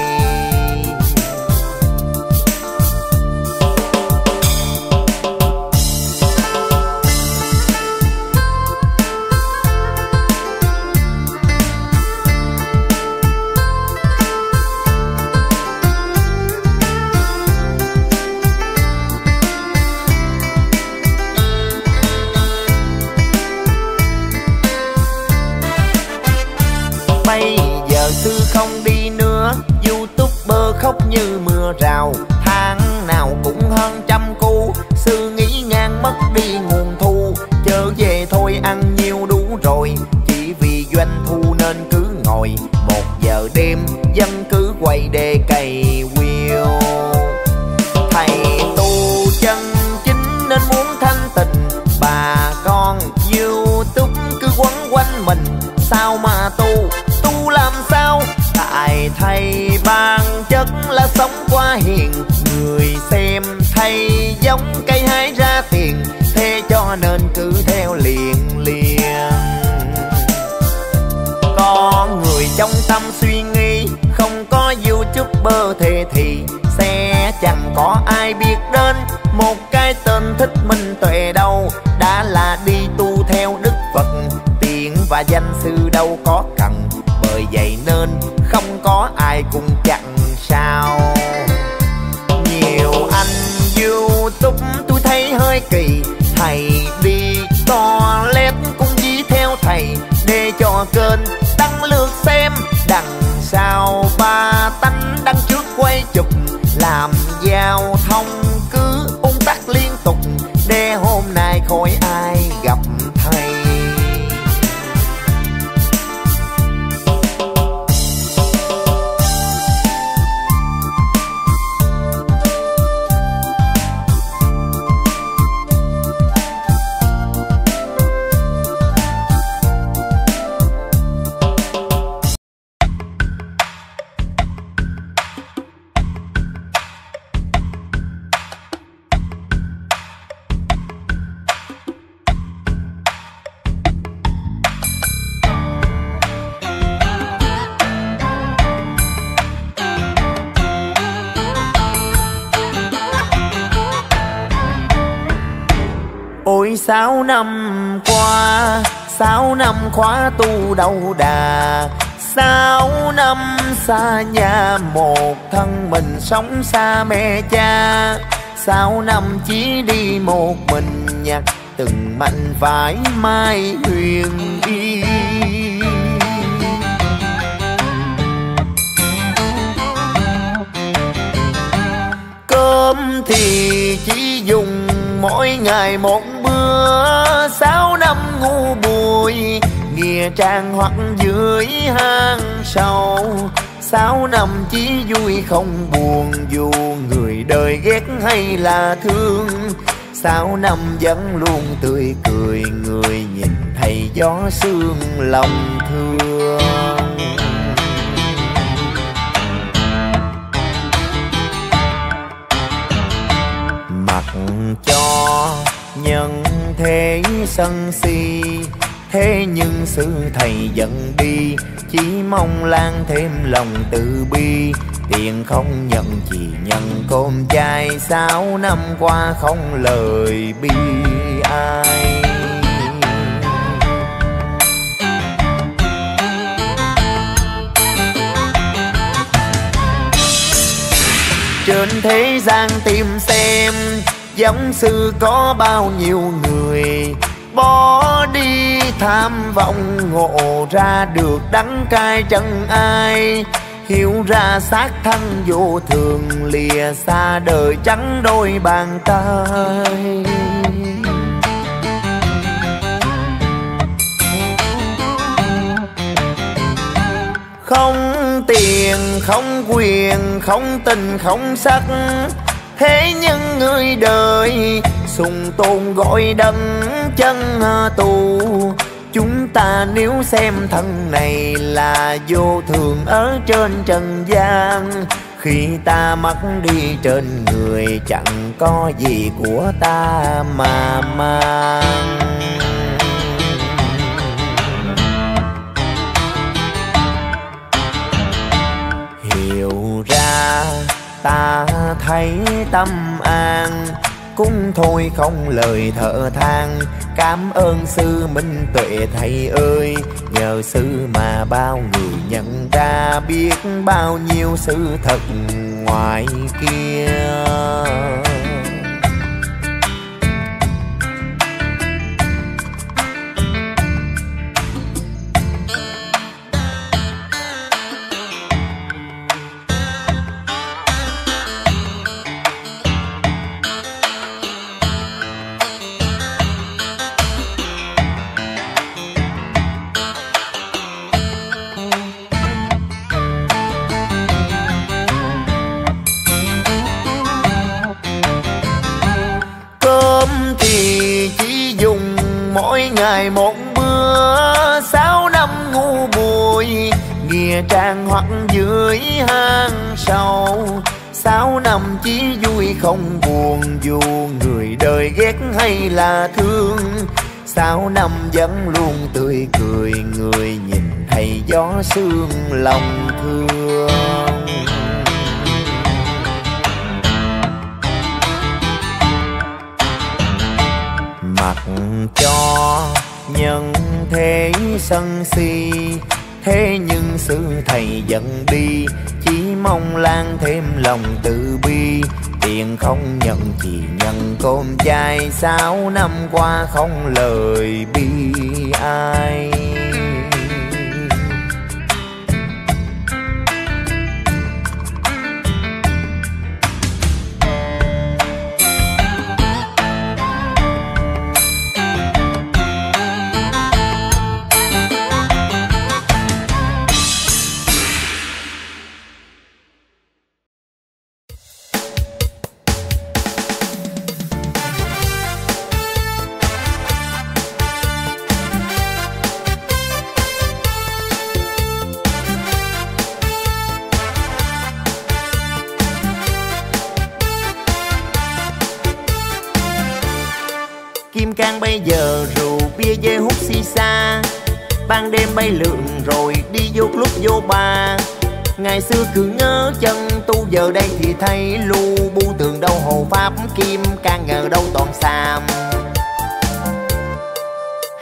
Bây giờ sư không đi nữa, YouTuber khóc như mưa rào. Tháng nào cũng hơn trăm cu, sư nghĩ ngang mất đi nguồn thu. Trở về thôi ăn nhiều đủ rồi, chỉ vì doanh thu nên cứ ngồi. 1 giờ đêm dân cứ quay đề cày wheel. Thầy tu chân chính nên muốn thanh tịnh, bà con YouTube cứ quấn quanh mình. Sao mà tu làm sao? Tại thầy ban chất là sống quá hiền, người xem thầy giống cây hái ra tiền, thế cho nên cứ theo liền liền. Có người trong tâm suy nghĩ, không có YouTuber thế thì sẽ chẳng có ai biết đến một cái tên Thích Minh Tuệ đâu. Đã là đi tu theo Đức Phật, tiền và danh sư đâu có cần. Bởi vậy nên không có ai cũng chẳng sao. Nhiều anh YouTube tôi thấy hơi kỳ, thầy đi toilet cũng dí theo thầy, để cho kênh tăng lượt xem. Đằng sau ba tánh đằng trước quay chụp, làm giao thông cứ ùn tắc liên tục, để hôm nay khỏi ai gặp thầy. 6 năm qua, 6 năm khóa tu đầu đà, 6 năm xa nhà một thân mình sống xa mẹ cha, 6 năm chỉ đi một mình nhặt từng mảnh vải mai huyền y. Cơm thì chỉ dùng mỗi ngày một bữa, 6 năm ngu bùi nghĩa trang hoặc dưới hang sâu, 6 năm chỉ vui không buồn dù người đời ghét hay là thương, 6 năm vẫn luôn tươi cười người nhìn thấy gió sương lòng thương. Mặc cho nhân thế sân si, thế nhưng sư thầy dẫn đi, chỉ mong lan thêm lòng từ bi. Tiền không nhận chỉ nhận cơm chay, 6 năm qua không lời bi ai. Trên thế gian tìm xem giống sư có bao nhiêu người, bỏ đi tham vọng ngộ ra được đắng cay chân ai. Hiểu ra xác thân vô thường lìa xa đời trắng đôi bàn tay. Không tiền, không quyền, không tình, không sắc, thế nhưng người đời sùng tôn gọi đấng chân tù. Chúng ta nếu xem thân này là vô thường ở trên trần gian, khi ta mất đi trên người chẳng có gì của ta mà mang. Hiểu ra ta thấy tâm an, cũng thôi không lời thở than. Cảm ơn sư Minh Tuệ thầy ơi, nhờ sư mà bao người nhận ra biết bao nhiêu sự thật ngoài kia. Mỗi ngày một bữa, 6 năm ngu bùi nghĩa trang hoặc dưới hang sâu, 6 năm chỉ vui không buồn dù người đời ghét hay là thương, 6 năm vẫn luôn tươi cười người nhìn thấy gió sương lòng thương. Mặc cho nhân thế sân si, thế nhưng sư thầy dẫn đi, chỉ mong lan thêm lòng từ bi. Tiền không nhận chỉ nhận cơm chay, 6 năm qua không lời bi ai. Kim Cang bây giờ rượu bia dê hút xì xa, ban đêm bay lượn rồi đi vô club vô bar. Ngày xưa cứ ngỡ chân tu, giờ đây thì thấy lu bu tường đâu hồ pháp. Kim Cang ngờ đâu toàn xàm,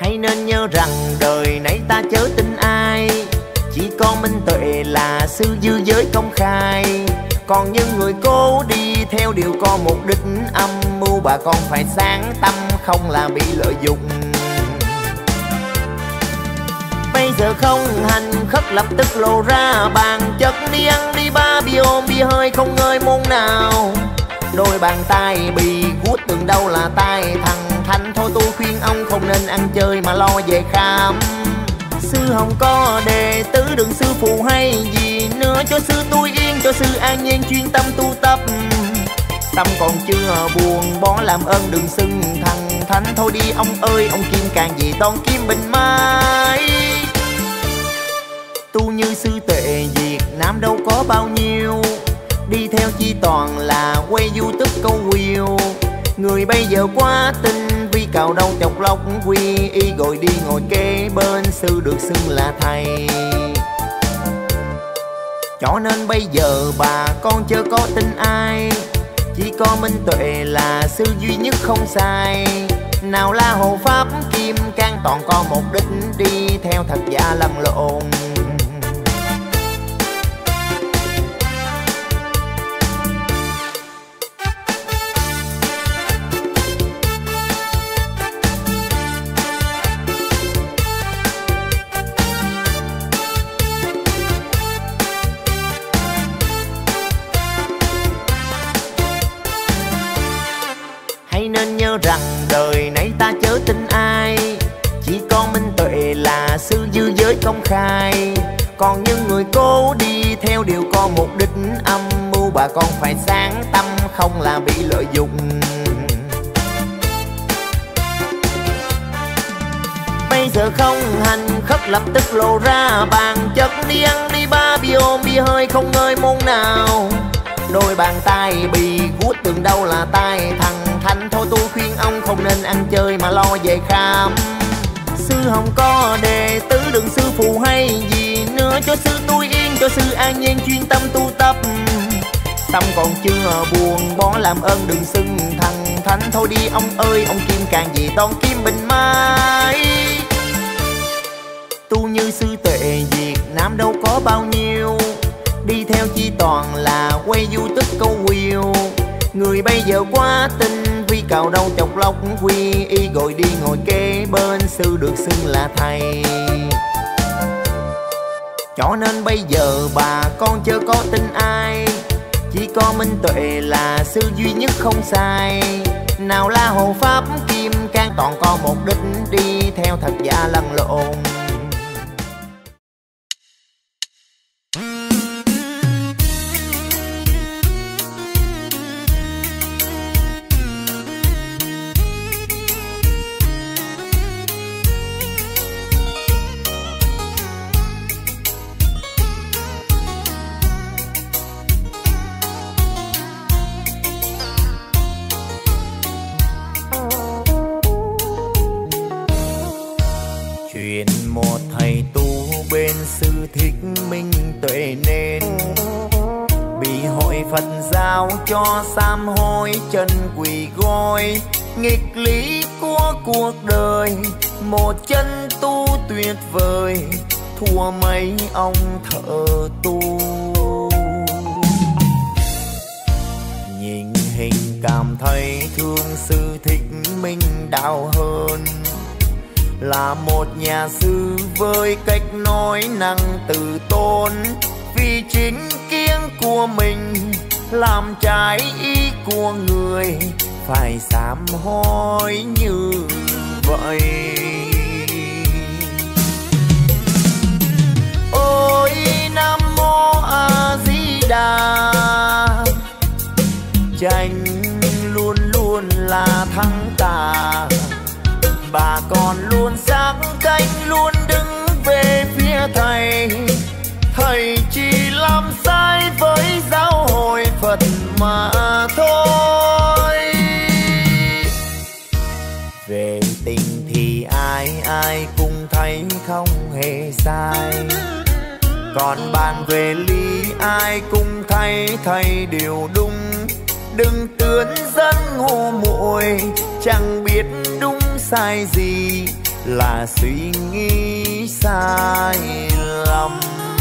Hãy nên nhớ rằng đời này ta chớ tin ai, chỉ có Minh Tuệ là sư dư giới công khai. Còn những người cố đi theo điều có mục đích âm mưu, bà con phải sáng tâm không là bị lợi dụng. Bây giờ không hành khất lập tức lộ ra bản chất, đi ăn đi ba bia ôm bia hơi không ngơi môn nào. Đôi bàn tay bị guốc từng đâu là tay thằng Thanh, thôi tôi khuyên ông không nên ăn chơi mà lo về khám. Sư không có đệ tử đừng sư phụ hay gì nữa, cho sư tôi yên cho sư an nhiên chuyên tâm tu tập. Tâm còn chưa buồn bỏ làm ơn đừng xưng thằng Thanh, thôi đi ông ơi ông Kim càng gì toàn Kim Bình Mai. Tu như sư Tuệ Việt Nam đâu có bao nhiêu, đi theo chi toàn là quay YouTube câu view. Người bây giờ quá tinh vi cào đâu chọc lóc quy y, rồi đi ngồi kế bên sư được xưng là thầy. Cho nên bây giờ bà con chớ có tin ai, chỉ có Minh Tuệ là sư duy nhất không sai. Nào là hộ pháp kim cang toàn có một đích, đi theo thật giả lăn lộn. Hãy nên nhớ rằng đời này ta chớ tin ai, chỉ có Minh Tuệ là sư dư giới công khai. Còn những người cố đi theo điều có mục đích âm mưu, bà con phải sáng tâm không là bị lợi dụng. Bây giờ không hành khất lập tức lộ ra bản chất, đi ăn đi ba bia ôm bia hơi không ngơi môn nào. Đôi bàn tay bị guốc từng đâu là tay thằng Thanh, thôi tôi khuyên ông không nên ăn chơi mà lo về khám. Sư không có đệ tử đừng sư phụ hay gì nữa, cho sư tôi yên cho sư an nhiên chuyên tâm tu tập. Tâm còn chưa buồn bỏ làm ơn đừng xưng thằng Thanh, thôi đi ông ơi ông Kim càng gì toàn Kim Bình Mai. Tu như sư Tuệ Việt Nam đâu có bao nhiêu, đi theo chi toàn là quay YouTube câu view. Người bây giờ quá tinh vi cào đâu chọc lóc quy y, rồi đi ngồi kế bên sư được xưng là thầy. Cho nên bây giờ bà con chớ có tin ai, chỉ có Minh Tuệ là sư duy nhất không sai. Nào là hộ pháp kim cang toàn có một đích, đi theo thật giả lăn lộn. Chuyện một thầy tu bên sư Thích Minh Tuệ nên bị hội Phật giáo cho sám hối chân quỳ gối. Nghịch lý của cuộc đời một chân tu tuyệt vời, thua mấy ông thợ tu. Nhìn hình cảm thấy thương sư Thích Minh đạo hơn, là một nhà sư với cách nói năng từ tôn. Vì chính kiến của mình làm trái ý của người, phải sám hối như vậy. Ôi Nam Mô A Di Đà, tranh luôn luôn là thắng tà. Bà con luôn sáng cánh luôn đứng về phía thầy. Thầy chỉ làm sai với giáo hội Phật mà thôi. Về tình thì ai ai cũng thấy không hề sai, còn bàn về lý ai cũng thấy thầy điều đúng. Đừng tưởng dân ngu muội chẳng biết đúng sai gì, là suy nghĩ sai lầm.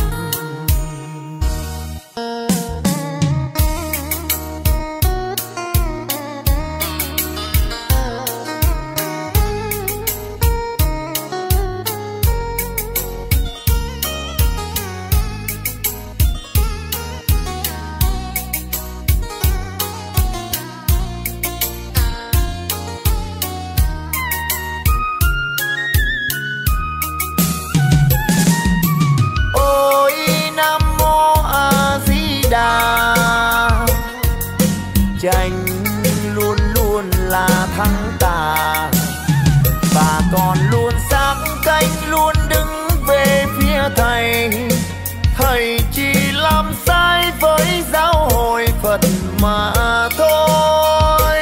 Tranh luôn luôn là thắng tà, và còn luôn sắc canh luôn đứng về phía thầy. Thầy chỉ làm sai với giáo hội Phật mà thôi.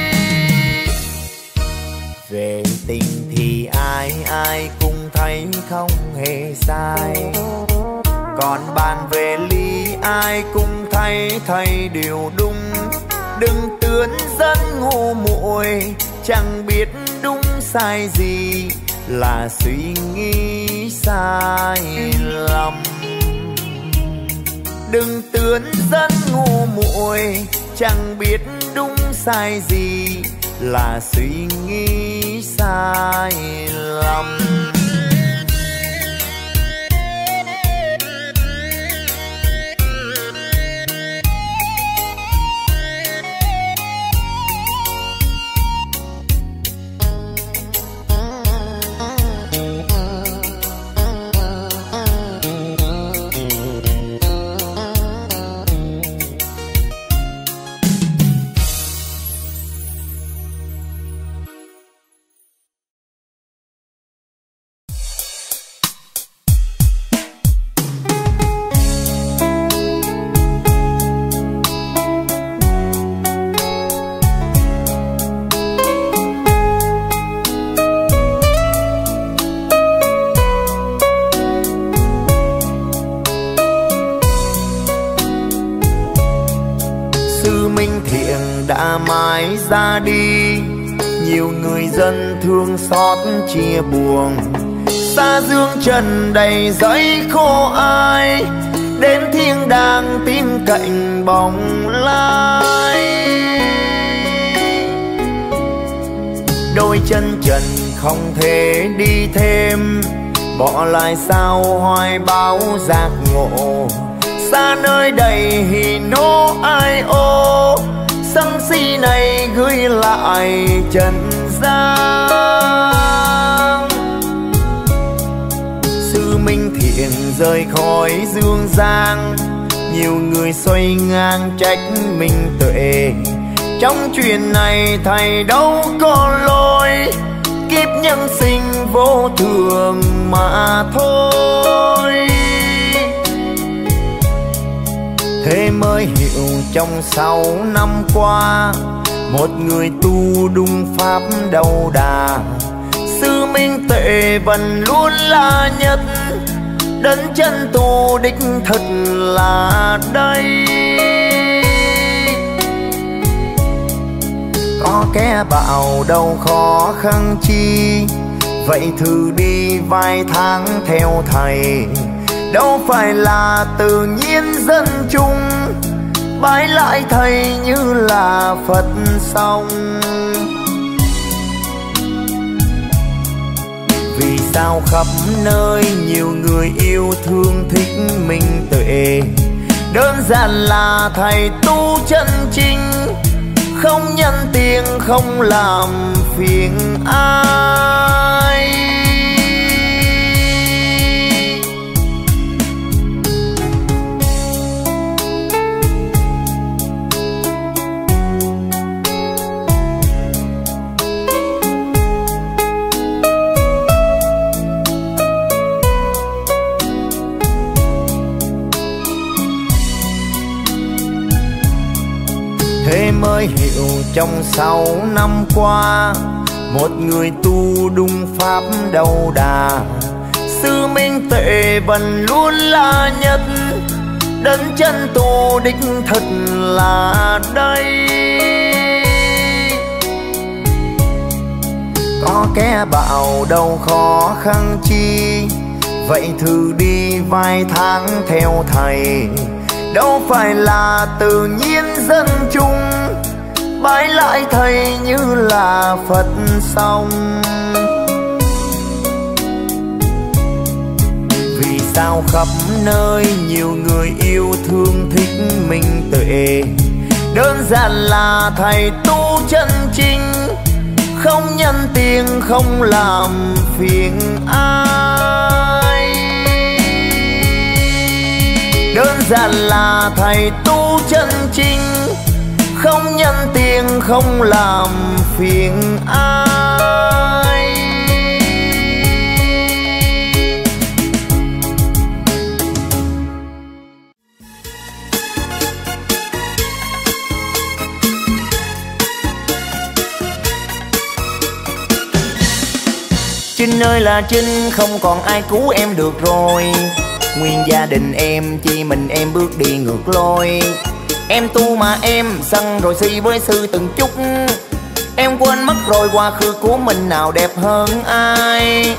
Về tình thì ai ai cũng thấy không hề sai, còn bàn về lý ai cũng thấy thầy điều đúng. Đừng tưởng dân ngu muội chẳng biết đúng sai gì, là suy nghĩ sai lầm. Đừng tưởng dân ngu muội chẳng biết đúng sai gì, là suy nghĩ sai lầm. Đã mãi ra đi, nhiều người dân thương xót chia buồn. Xa dương trần đầy giấy khô ai, đến thiên đàng tin cạnh bóng lai. Đôi chân trần không thể đi thêm, bỏ lại sao hoài bão giác ngộ. Xa nơi đầy hỉ nô ai ô, sân si này gửi lại trần gian. Sư Minh Thiện rời khỏi dương gian, nhiều người xoay ngang trách Minh Tuệ. Trong chuyện này thầy đâu có lỗi, kiếp nhân sinh vô thường mà thôi. Thế mới hiểu trong 6 năm qua, một người tu đúng pháp đầu đà. Sư Minh Tuệ vẫn luôn là nhất, đến chân tu đích thực là đây. Có kẻ bảo đâu khó khăn chi, vậy thử đi vài tháng theo thầy. Đâu phải là tự nhiên dân chúng bái lại thầy như là Phật xong. Vì sao khắp nơi nhiều người yêu thương thích Minh Tuệ? Đơn giản là thầy tu chân chính, không nhân tiền không làm phiền ai. Thế mới hiểu trong 6 năm qua, một người tu đúng pháp đầu đà. Sư Minh Tuệ vẫn luôn là nhất, đến chân tu đích thực là đây. Có gió ké bão đâu khó khăn chi. Vậy thử đi vài tháng theo thầy, đâu phải là tự nhiên dân chung bái lại thầy như là Phật xong. Vì sao khắp nơi nhiều người yêu thương thích minh tuệ, đơn giản là thầy tu chân chính, không nhân tiền không làm phiền ai. Đơn giản là thầy tu chân chính, không nhân tiền không làm phiền ai. Trinh ơi là Trinh, không còn ai cứu em được rồi. Nguyên gia đình em chỉ mình em bước đi ngược lối. Em tu mà em sân rồi si với sư từng chút. Em quên mất rồi quá khứ của mình nào đẹp hơn ai.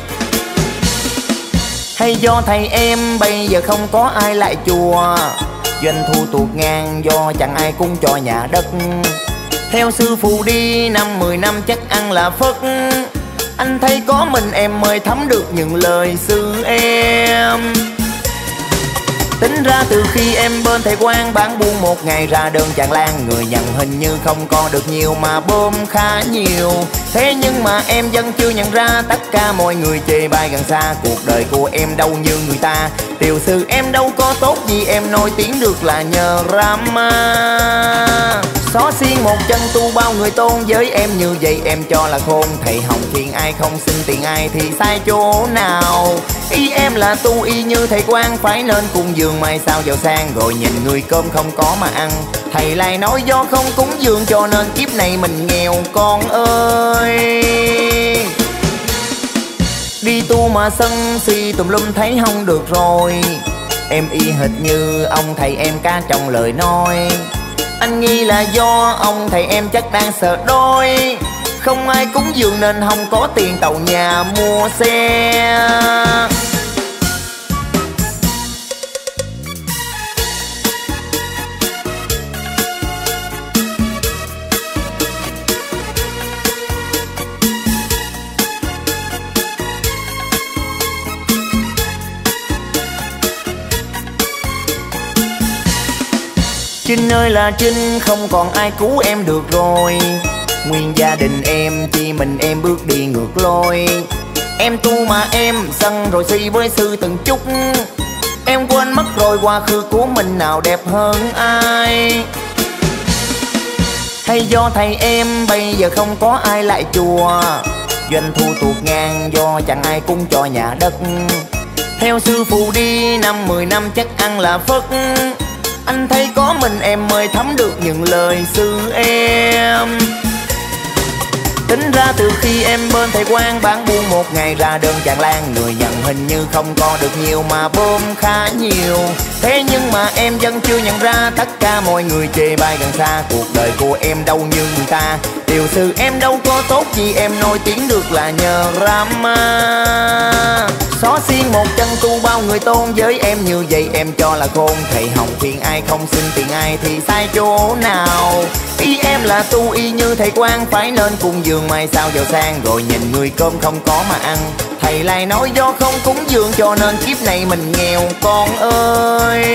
Hay do thầy em bây giờ không có ai lại chùa, doanh thu tuột ngang do chẳng ai cúng cho nhà đất. Theo sư phụ đi 5-10 năm chắc ăn là phất. Anh thấy có mình em mới thấm được những lời sư em. Tính ra từ khi em bên thầy Quang bán buôn một ngày ra đơn tràn lan, người nhận hình như không có được nhiều mà bơm khá nhiều. Thế nhưng mà em vẫn chưa nhận ra tất cả mọi người chê bai gần xa. Cuộc đời của em đâu như người ta, tiểu sư em đâu có tốt gì, em nổi tiếng được là nhờ Rama. Xó xiên một chân tu bao người tôn, với em như vậy em cho là khôn. Thầy Hồng khuyên ai không xin tiền ai thì sai chỗ nào. Ý em là tu y như thầy Quang, phải nên cúng dường mai sao giàu sang. Rồi nhìn người cơm không có mà ăn, thầy lại nói do không cúng dường cho nên kiếp này mình nghèo con ơi. Đi tu mà sân si tùm lum thấy không được rồi. Em y hệt như ông thầy em cá trong lời nói. Anh nghĩ là do ông thầy em chắc đang sợ đôi, không ai cúng dường nên không có tiền tàu nhà mua xe. Trinh ơi là Trinh, không còn ai cứu em được rồi. Nguyên gia đình em chỉ mình em bước đi ngược lối. Em tu mà em sân rồi si với sư từng chút. Em quên mất rồi quá khứ của mình nào đẹp hơn ai. Hay do thầy em bây giờ không có ai lại chùa, doanh thu tuột ngang do chẳng ai cúng cho nhà đất. Theo sư phụ đi 5-10 năm chắc ăn là phất. Anh thấy có mình em mới thấm được những lời sư em. Tính ra từ khi em bên thầy Quang bán buôn một ngày ra đơn tràn lan, người nhận hình như không có được nhiều mà bơm khá nhiều. Thế nhưng mà em vẫn chưa nhận ra tất cả mọi người chê bai gần xa. Cuộc đời của em đâu như người ta, tiểu sư em đâu có tốt gì, em nổi tiếng được là nhờ Rama. Xó xiên một chân tu bao người tôn, với em như vậy em cho là khôn. Thầy Hồng khuyên ai không xin tiền ai thì sai chỗ nào. Ý em là tu y như thầy Quang, phải nên cúng dường mai sao giàu sang. Rồi nhìn người cơm không có mà ăn, thầy lại nói do không cúng dường cho nên kiếp này mình nghèo con ơi.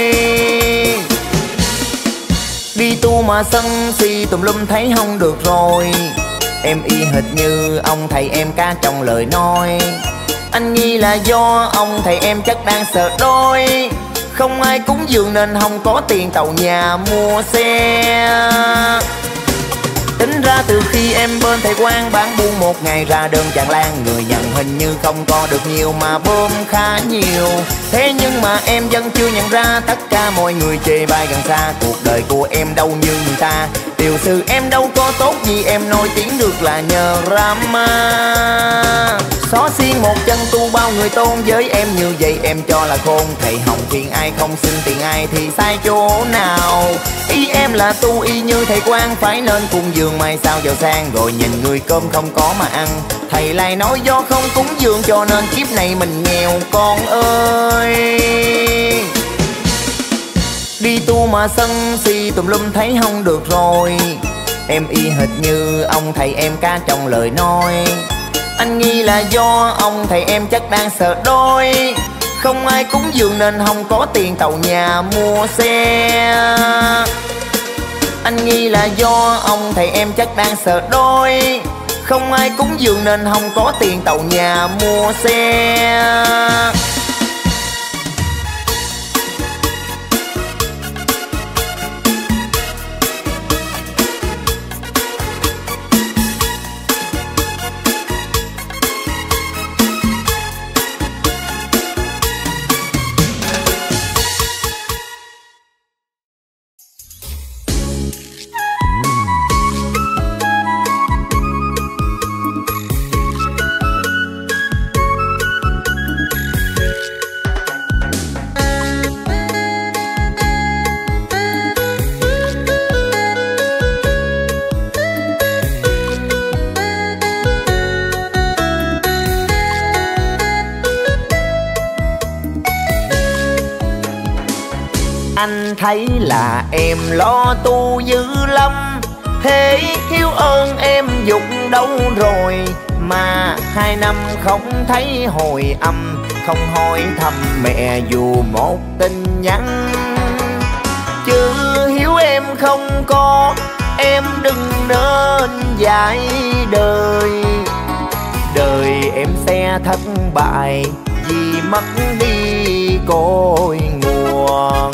Đi tu mà sân si tùm lum thấy không được rồi. Em y hệt như ông thầy em cá trong lời nói. Anh nghĩ là do ông thầy em chắc đang sợ đôi, không ai cúng dường nên không có tiền tàu nhà mua xe. Tính ra từ khi em bên thầy Quang bán buôn một ngày ra đơn tràn lan, người nhận hình như không có được nhiều mà bơm khá nhiều. Thế nhưng mà em vẫn chưa nhận ra, tất cả mọi người chê bai gần xa. Cuộc đời của em đâu như người ta, điều sự em đâu có tốt gì. Em nổi tiếng được là nhờ drama. Xó xiên một chân tu bao người tôn, với em như vậy em cho là khôn. Thầy Hồng khuyên ai không xin tiền ai thì sai chỗ nào. Ý em là tu y như thầy Quang, phải nên cúng dường mai sao giàu sang. Rồi nhìn người cơm không có mà ăn, thầy lại nói do không cúng dường cho nên kiếp này mình nghèo con ơi. Đi tu mà sân si tùm lum thấy không được rồi. Em y hệt như ông thầy em ca trong lời nói. Anh nghĩ là do ông thầy em chắc đang sợ đôi, không ai cúng dường nên không có tiền tàu nhà mua xe. Anh nghĩ là do ông thầy em chắc đang sợ đôi, không ai cúng dường nên không có tiền tàu nhà mua xe. Anh thấy là em lo tu dữ lắm, thế hiếu ơn em dục đâu rồi. Mà 2 năm không thấy hồi âm, không hỏi thăm mẹ dù một tin nhắn. Chứ hiếu em không có, em đừng nên dại đời. Đời em sẽ thất bại vì mất đi cội nguồn.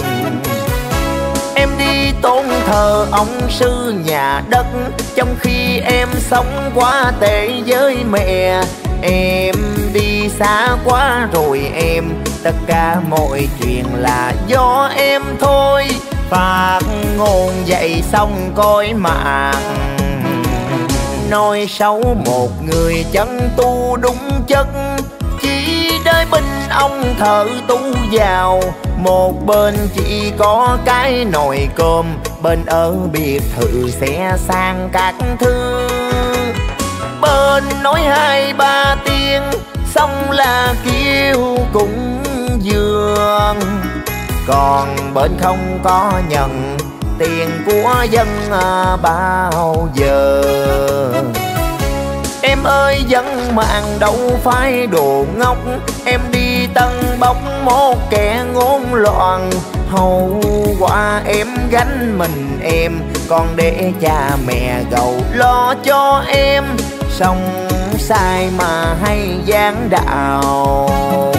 Em đi tôn thờ ông sư nhà đất, trong khi em sống quá tệ với mẹ. Em đi xa quá rồi em, tất cả mọi chuyện là do em thôi. Phát ngôn dậy xong coi mạng, nói xấu một người chân tu đúng chất. Chỉ đợi bình ông thợ tu giàu, một bên chỉ có cái nồi cơm, bên ở biệt thự xe sang các thứ. Bên nói 2-3 tiếng xong là kêu cúng dường, còn bên không có nhận tiền của dân bao giờ. Em ơi dân mạng đâu phải đồ ngốc, em đi tân bốc một kẻ ngôn loạn. Hậu quả em gánh mình em, còn để cha mẹ gầu lo cho em. Sống sai mà hay giảng đạo,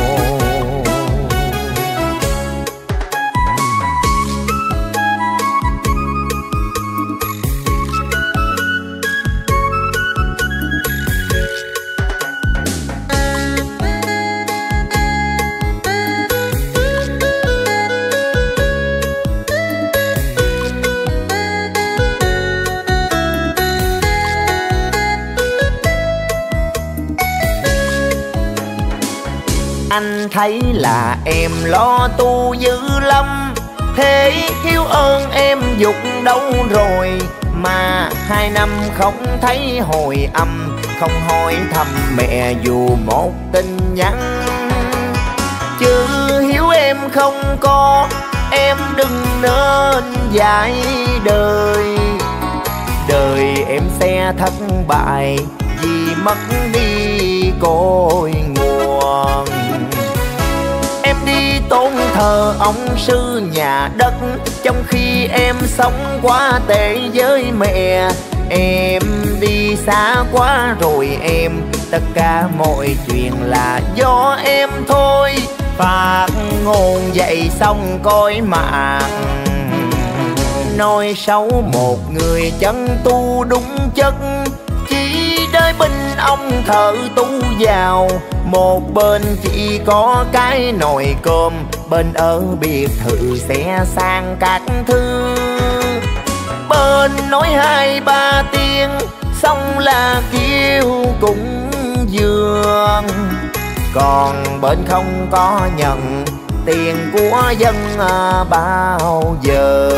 anh thấy là em lo tu dữ lắm, thế hiếu ơn em dục đâu rồi. Mà 2 năm không thấy hồi âm, không hỏi thăm mẹ dù một tin nhắn. Chứ hiếu em không có, em đừng nên dại đời. Đời em sẽ thất bại vì mất đi cội nguồn. Em đi tôn thờ ông sư nhà đất, trong khi em sống quá tệ với mẹ. Em đi xa quá rồi em, tất cả mọi chuyện là do em thôi. Phát ngôn dậy xong coi mạng, nói xấu một người chân tu đúng chất. Chỉ đợi bình ông thợ tu giàu, một bên chỉ có cái nồi cơm, bên ở biệt thự xe sang các thứ. Bên nói 2-3 tiếng xong là kêu cúng dường, còn bên không có nhận tiền của dân bao giờ.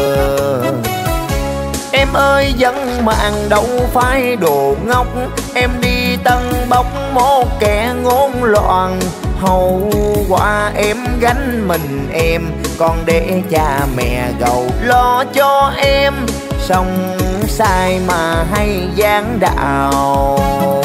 Em ơi dân mạng đâu phải đồ ngốc, em đi tân bốc một kẻ ngôn loạn. Hậu quả em gánh mình em, còn để cha mẹ gầu lo cho em. Sống sai mà hay giảng đạo,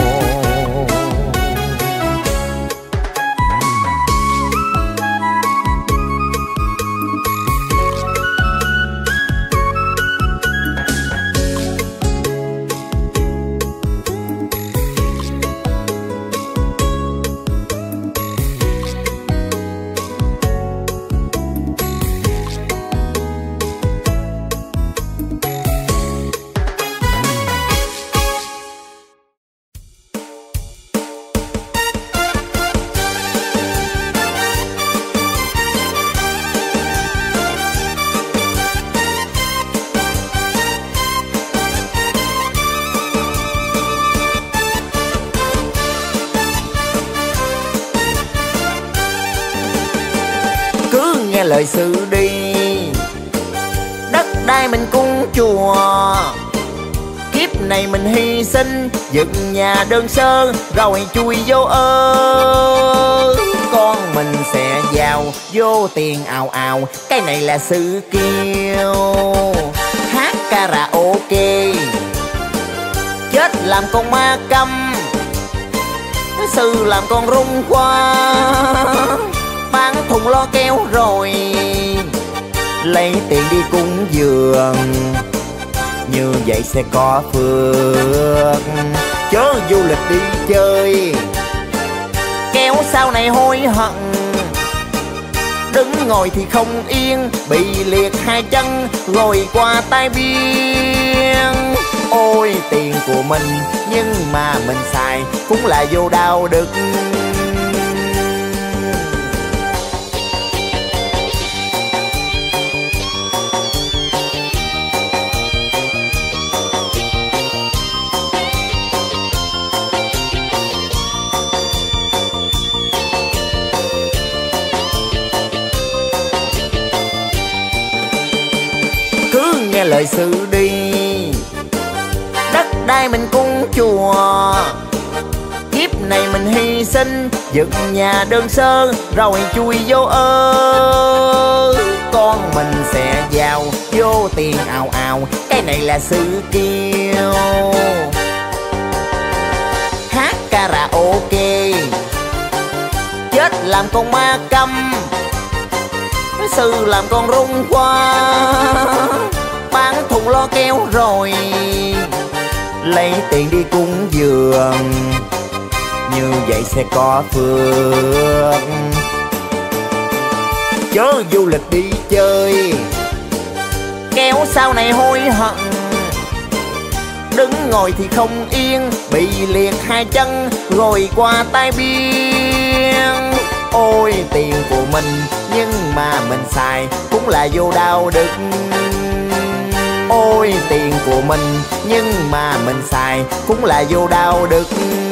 lời sự đi. Đất đai mình cúng chùa, kiếp này mình hy sinh, dựng nhà đơn sơ rồi chui vô ơ. Con mình sẽ giàu vô tiền ào ào, cái này là sự kiêu. Hát karaoke chết làm con ma câm, sư làm con rung qua. Bán thùng lo keo rồi lấy tiền đi cúng dường, như vậy sẽ có phước. Chớ du lịch đi chơi kéo sau này hối hận, đứng ngồi thì không yên, bị liệt 2 chân rồi qua tai biên. Ôi tiền của mình nhưng mà mình xài cũng là vô đạo đức. Nghe lời sự đi. Đất đai mình cúng chùa, kiếp này mình hy sinh, dựng nhà đơn sơ rồi chui vô ơ. Con mình sẽ giàu vô tiền ào ào, cái này là sự kiêu. Hát karaoke chết làm con ma câm, sư làm con rung qua. Bán thùng lo keo rồi lấy tiền đi cúng dường, như vậy sẽ có phước. Chớ du lịch đi chơi kéo sau này hối hận, đứng ngồi thì không yên, bị liệt 2 chân rồi qua tai biên. Ôi tiền của mình nhưng mà mình xài cũng là vô đạo đức. Ôi tiền của mình nhưng mà mình xài cũng là vô đạo đức.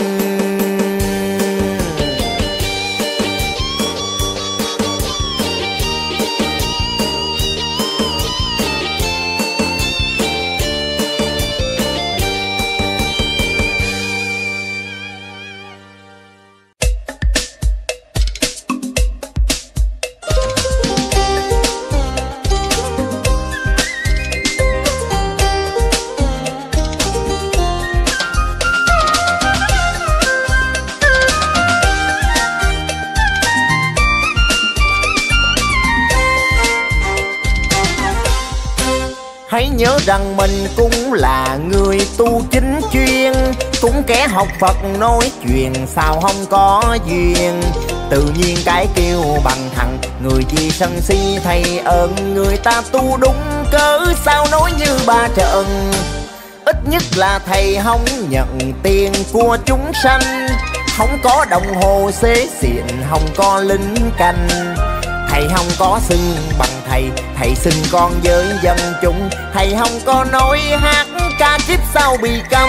Hãy nhớ rằng mình cũng là người tu chính chuyên, cũng kẻ học Phật nói chuyện sao không có duyên. Tự nhiên cái kêu bằng thằng người gì sân si thầy ơn, người ta tu đúng cớ sao nói như ba trận. Ít nhất là thầy không nhận tiền của chúng sanh, không có đồng hồ xế xịn, không có lính canh. Thầy không có xưng bằng thầy, thầy xưng con với dân chúng. Thầy không có nói hát ca kiếp sau bị câm.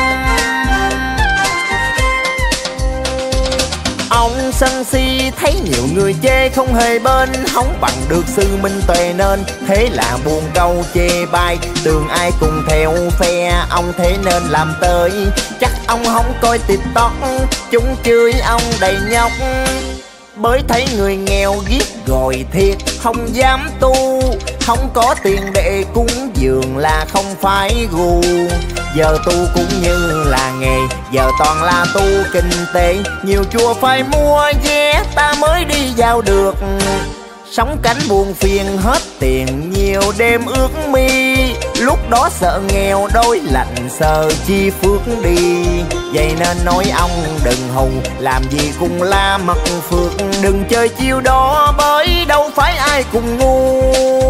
Ông sân si thấy nhiều người chê không hề bên, không bằng được sư minh tuệ nên thế là buồn câu chê bai. Tưởng ai cùng theo phe ông thế nên làm tới. Chắc ông không coi TikTok, chúng chửi ông đầy nhóc. Bởi thấy người nghèo ghét gọi thiệt không dám tu, không có tiền để cúng dường là không phải gu. Giờ tu cũng như là nghề, giờ toàn là tu kinh tế. Nhiều chùa phải mua vé ta mới đi vào được. Sống cảnh buồn phiền hết tiền, nhiều đêm ước mi. Lúc đó sợ nghèo đôi lạnh, sợ chi phước đi. Vậy nên nói ông đừng hù, làm gì cũng la mất phước. Đừng chơi chiêu đó bởi đâu phải ai cùng ngu.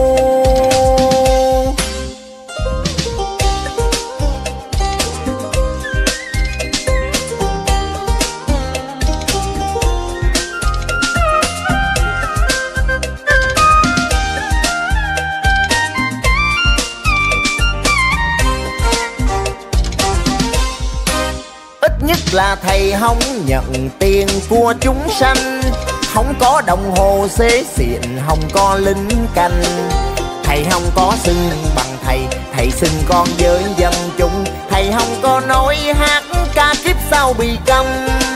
Nhất là thầy không nhận tiền của chúng sanh, không có đồng hồ xế xịn, không có lính canh. Thầy không có xưng bằng thầy, thầy xưng con với dân chúng. Thầy không có nói hát ca kiếp sau bị câm.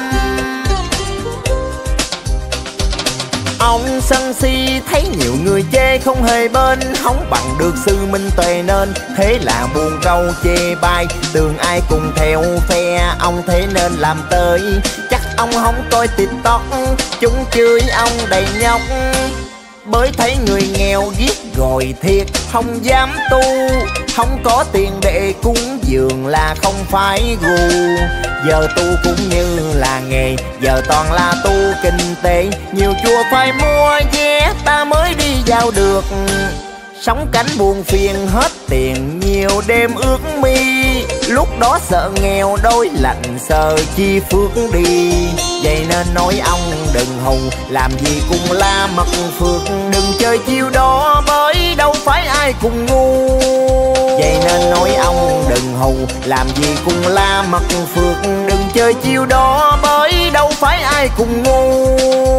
Ông sân si thấy nhiều người chê không hề bên, không bằng được sư minh tuệ nên thế là buồn câu chê bai. Tưởng ai cùng theo phe ông thế nên làm tới. Chắc ông không coi TikTok, chúng chửi ông đầy nhóc. Bởi thấy người nghèo ghét gọi thiệt không dám tu, không có tiền để cúng dường là không phải gu. Giờ tu cũng như là nghề, giờ toàn là tu kinh tế. Nhiều chùa phải mua vé ta mới đi vào được. Sống cảnh buồn phiền hết tiền, nhiều đêm ước mi. Lúc đó sợ nghèo đôi lạnh, sợ chi phước đi. Vậy nên nói ông đừng hù, làm gì cũng la mất phước. Đừng chơi chiêu đó bởi đâu phải ai cùng ngu. Vậy nên nói ông đừng hù, làm gì cũng la mất phước. Đừng chơi chiêu đó bởi đâu phải ai cùng ngu.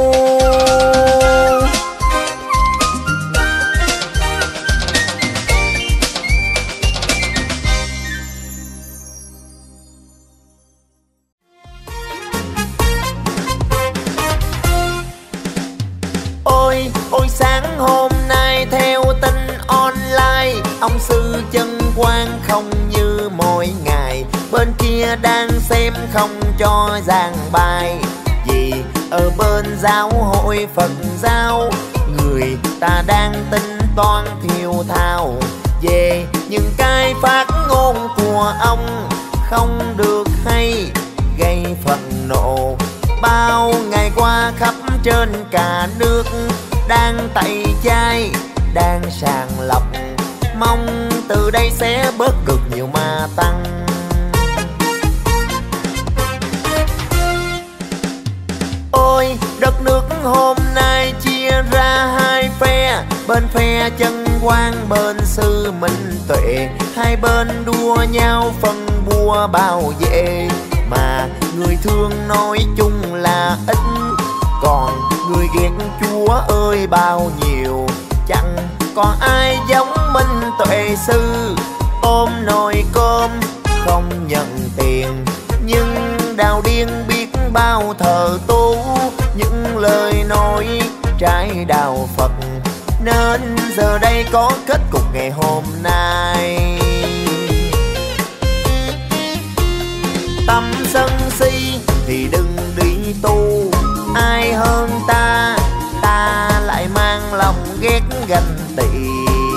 Ôi sáng hôm nay theo tin online, ông sư Chân Quang không như mỗi ngày. Bên kia đang xem không cho giảng bài, vì ở bên giáo hội Phật giáo người ta đang tính toán thiêu thao về những cái phát ngôn của ông không được hay, gây phẫn nộ. Bao ngày qua khắp trên cả nước đang tẩy chay, đang sàng lọc, mong từ đây sẽ bớt cực nhiều mà tăng. Ôi đất nước hôm nay chia ra hai phe, bên phe Chân Quang bên sư Minh Tuệ. Hai bên đua nhau phân bua bảo vệ, mà người thương nói chung là ít, còn người ghét Chúa ơi bao nhiêu. Chẳng còn ai giống Minh Tuệ sư, ôm nồi cơm không nhận tiền, nhưng đào điên biết bao thờ tu. Những lời nói trái đạo Phật nên giờ đây có kết cục ngày hôm nay. Tâm sân si thì đừng đi tu, ai hơn ta, ta lại mang lòng ghét ganh tị.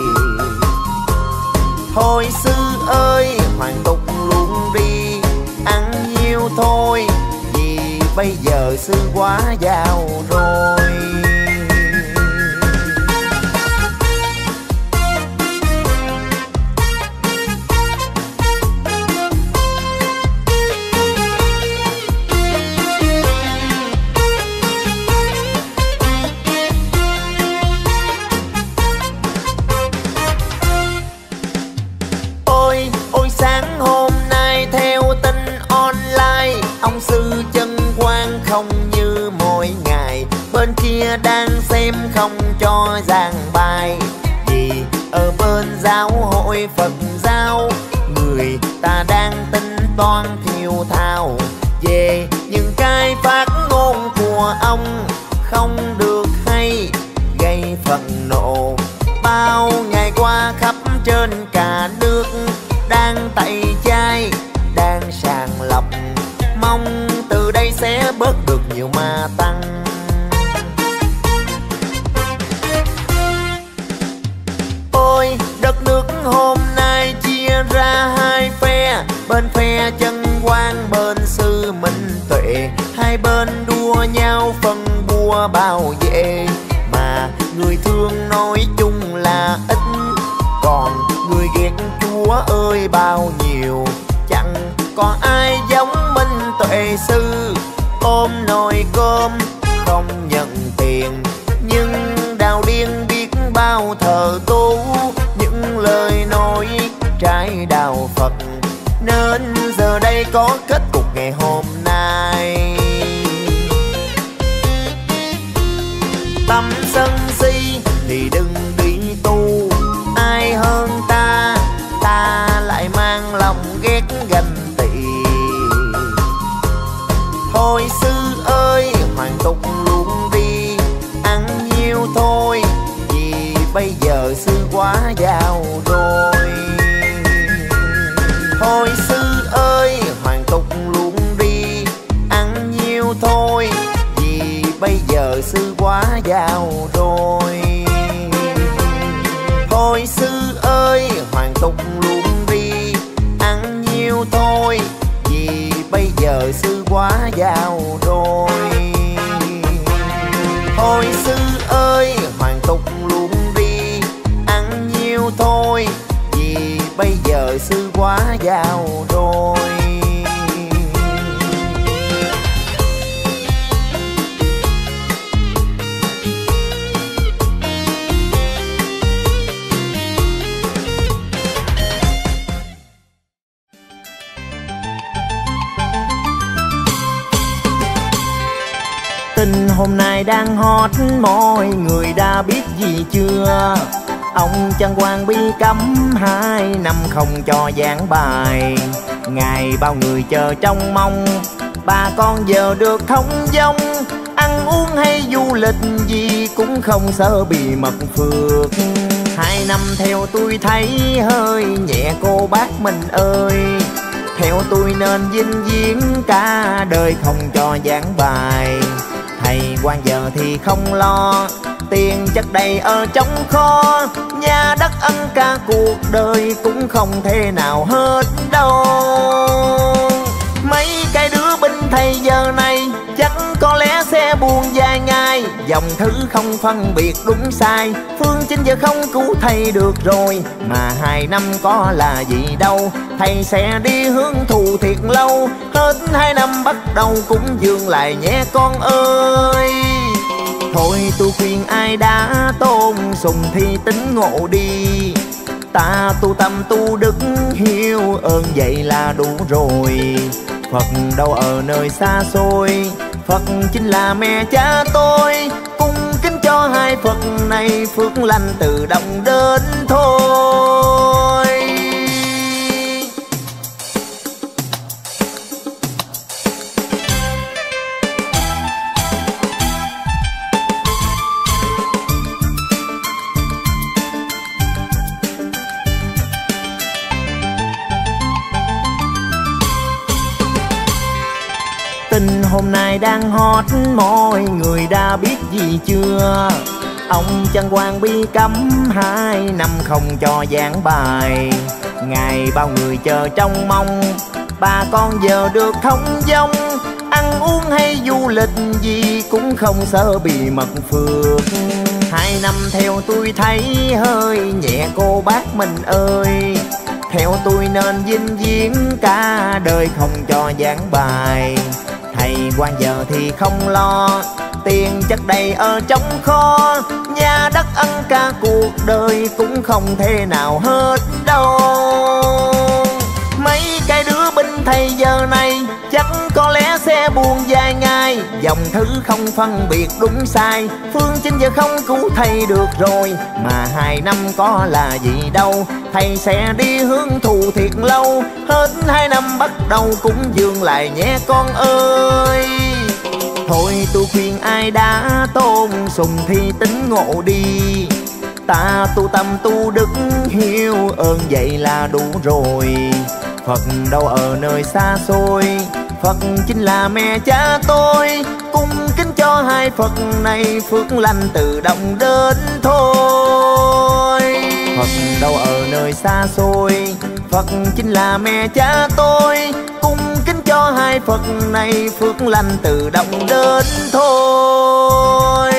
Thôi sư ơi hoàn tục luôn đi, ăn nhiêu thôi, vì bây giờ sư quá giàu rồi. bên kia đang xem không cho giảng bài. Vì ở bên giáo hội Phật giáo, người ta đang tính toán thiêu thao về những cái phát ngôn của ông không được hay, gây phẫn nộ. Bao ngày qua khắp trên cả nước đang tẩy chay, đang sàng lọc, mong từ đây sẽ bớt được nhiều ma tăng. Ôi đất nước hôm nay chia ra hai phe, bên phe chân quan bên sư minh tuệ, hai bên đua nhau phân bua bảo vệ. Mà người thương nói chung là ít, còn người ghét Chúa ơi bao nhiêu. Chẳng có ai giống minh tuệ sư, ôm nồi cơm không nhận tiền, nhưng đào điên biết bao thờ tu những lời nói trái đạo Phật, nên giờ đây có kết cục ngày hôm nay. Tâm sân si thì đừng đi tu, ai hơn ta, ta lại mang lòng ghét ganh tị. Thôi sư ơi hoàn tục luôn đi, ăn nhiêu thôi, vì bây giờ sư quá giàu rồi. Thôi sư ơi hoàn tục luôn đi, ăn nhiêu thôi, vì bây giờ sư quá giàu rồi. Thôi sư ơi hoàn tục luôn đi, ăn nhiêu thôi, vì bây giờ sư quá giàu rồi. Thôi sư ơi hoàn tục luôn đi, ăn nhiêu thôi, vì bây giờ sư quá giàu rồi. Tin hôm nay đang hot, mọi người đã biết gì chưa? Ông Trần Quang Bi cấm 2 năm không cho giảng bài. Ngày bao người chờ trông mong, bà con giờ được thông dong. Ăn uống hay du lịch gì cũng không sợ bị mật phược. 2 năm theo tôi thấy hơi nhẹ cô bác mình ơi. Theo tôi nên vinh viễn cả đời không cho giảng bài. Thầy quan giờ thì không lo, tiền chất đầy ở trong kho. Nhà đất ăn cả cuộc đời cũng không thể nào hết đâu. Mấy cái đứa binh thầy giờ này chắc có lẽ sẽ buồn vài ngày. Dòng thứ không phân biệt đúng sai, phương chính giờ không cứu thầy được rồi. Mà 2 năm có là gì đâu, thầy sẽ đi hướng thù thiệt lâu. Hết 2 năm bắt đầu cúng dường lại nhé con ơi. Thôi tôi khuyên ai đã tôn sùng thì tính ngộ đi. Ta tu tâm tu đức hiếu ơn vậy là đủ rồi. Phật đâu ở nơi xa xôi, Phật chính là mẹ cha tôi. Cung kính cho hai Phật này, phước lành từ động đến thôi. Tin hôm nay đang hot, mọi người đã biết gì chưa? Ông Trần Quang Bi cấm 2 năm không cho giảng bài. Ngày bao người chờ trông mong, bà con giờ được thông dong. Ăn uống hay du lịch gì cũng không sợ bị mật phược. 2 năm theo tôi thấy hơi nhẹ cô bác mình ơi. Theo tôi nên vinh viễn cả đời không cho giảng bài. Thầy quan giờ thì không lo, tiền chất đầy ở trong kho. Nhà đất ăn cả cuộc đời cũng không thể nào hết đâu. Mấy cái đứa binh thầy giờ này chắc có lẽ sẽ buông dài ngày, dòng thứ không phân biệt đúng sai. Phương Chinh giờ không cứu thầy được rồi, mà 2 năm có là gì đâu. Thầy sẽ đi hướng thù thiệt lâu, hết 2 năm bắt đầu cúng dường lại nhé con ơi. Thôi tôi khuyên ai đã tôn sùng thì tính ngộ đi. Ta tu tâm tu đức hiếu ơn vậy là đủ rồi. Phật đâu ở nơi xa xôi, Phật chính là mẹ cha tôi. Cung kính cho hai Phật này, phước lành tự động đến thôi. Phật đâu ở nơi xa xôi, Phật chính là mẹ cha tôi. Cung kính cho hai Phật này, phước lành tự động đến thôi.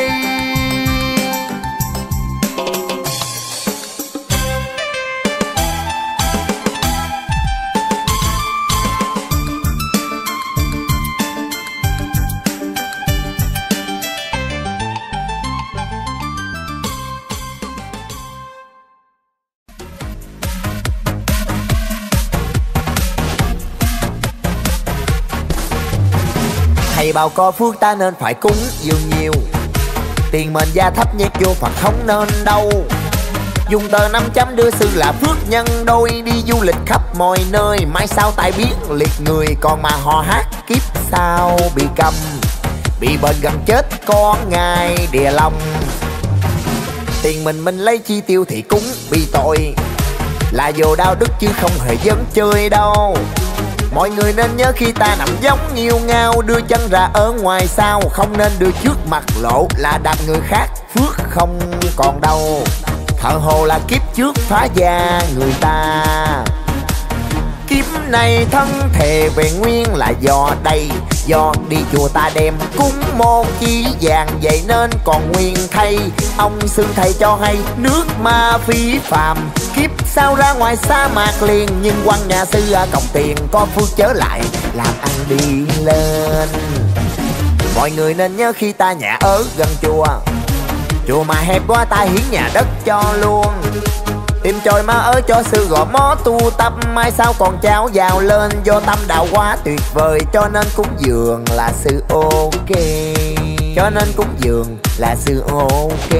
Thầy bảo có phước ta nên phải cúng dường nhiều, tiền mệnh gia thấp nhét vô Phật không nên đâu. Dùng tờ 500 đưa sư là phước nhân đôi, đi du lịch khắp mọi nơi. Mai sau tại biết liệt người, còn mà hò hát kiếp sau bị cầm. Bị bệnh gần chết có ngày đìa lòng. Tiền mình lấy chi tiêu thì cúng bị tội, là vô đạo đức chứ không hề dân chơi đâu. Mọi người nên nhớ khi ta nằm giống nghiêu ngao, đưa chân ra ở ngoài sau, không nên đưa trước mặt lộ là đạp người khác, phước không còn đâu. Thợ hồ là kiếp trước phá gia người ta, kiếp này thân thề về nguyên là do đây. Do đi chùa ta đem cúng một chi vàng, vậy nên còn nguyên thay. Ông sư thầy cho hay nước ma phí phàm, kiếp sau ra ngoài sa mạc liền. Nhưng quan nhà sư còng tiền có phước chớ lại, làm ăn đi lên. Mọi người nên nhớ khi ta nhà ở gần chùa, chùa mà hẹp quá ta hiến nhà đất cho luôn. Tìm chòi má ở cho sư gõ mó tu tập, mai sau còn cháu giàu lên. Do tâm đạo quá tuyệt vời, cho nên cúng dường là sự ok. Cho nên cúng dường là sự ok.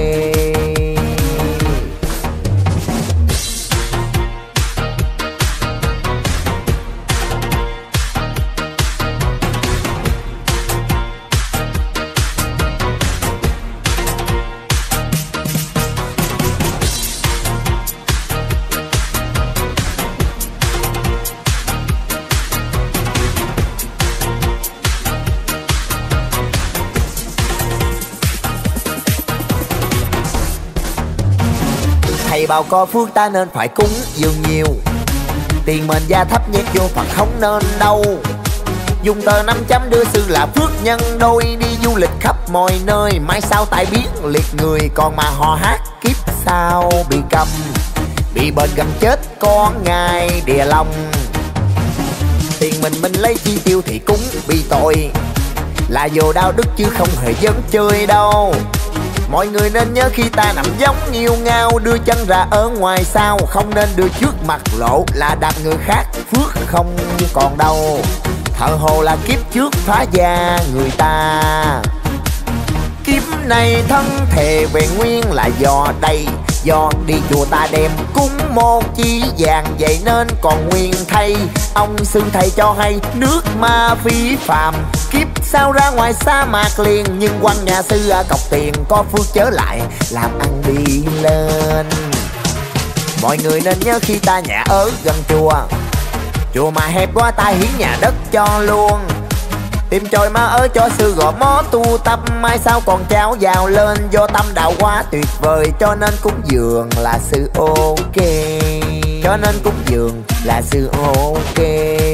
Thầy bảo có phước ta nên phải cúng dường nhiều, tiền mệnh gia thấp nhét vô Phật không nên đâu. Dùng tờ 500 đưa sư là phước nhân đôi, đi du lịch khắp mọi nơi. Mai sau tại biết liệt người, còn mà hò hát kiếp sau bị cầm. Bị bệnh gần chết có ngày đìa lòng. Tiền mình lấy chi tiêu thì cúng bị tội, là vô đạo đức chứ không hề dân chơi đâu. Mọi người nên nhớ khi ta nằm giống nghiêu ngao, đưa chân ra ở ngoài sau, không nên đưa trước mặt lộ là đạp người khác, phước không còn đâu. Thợ hồ là kiếp trước phá gia người ta, kiếp này thân thề về nguyên là do đây. Do đi chùa ta đem cúng một chi vàng, vậy nên còn nguyên thay. Ông sư thầy cho hay nước ma phí phàm, kiếp sau ra ngoài sa mạc liền. Nhưng quan nhà sư cọc tiền có phước chớ lại, làm ăn đi lên. Mọi người nên nhớ khi ta nhà ở gần chùa, chùa mà hẹp quá ta hiến nhà đất cho luôn. Tìm chòi má ở cho sư gõ mó tu tập, mai sau còn cháu giàu lên. Do tâm đạo quá tuyệt vời, cho nên cúng dường là sự ok. Cho nên cúng dường là sự ok.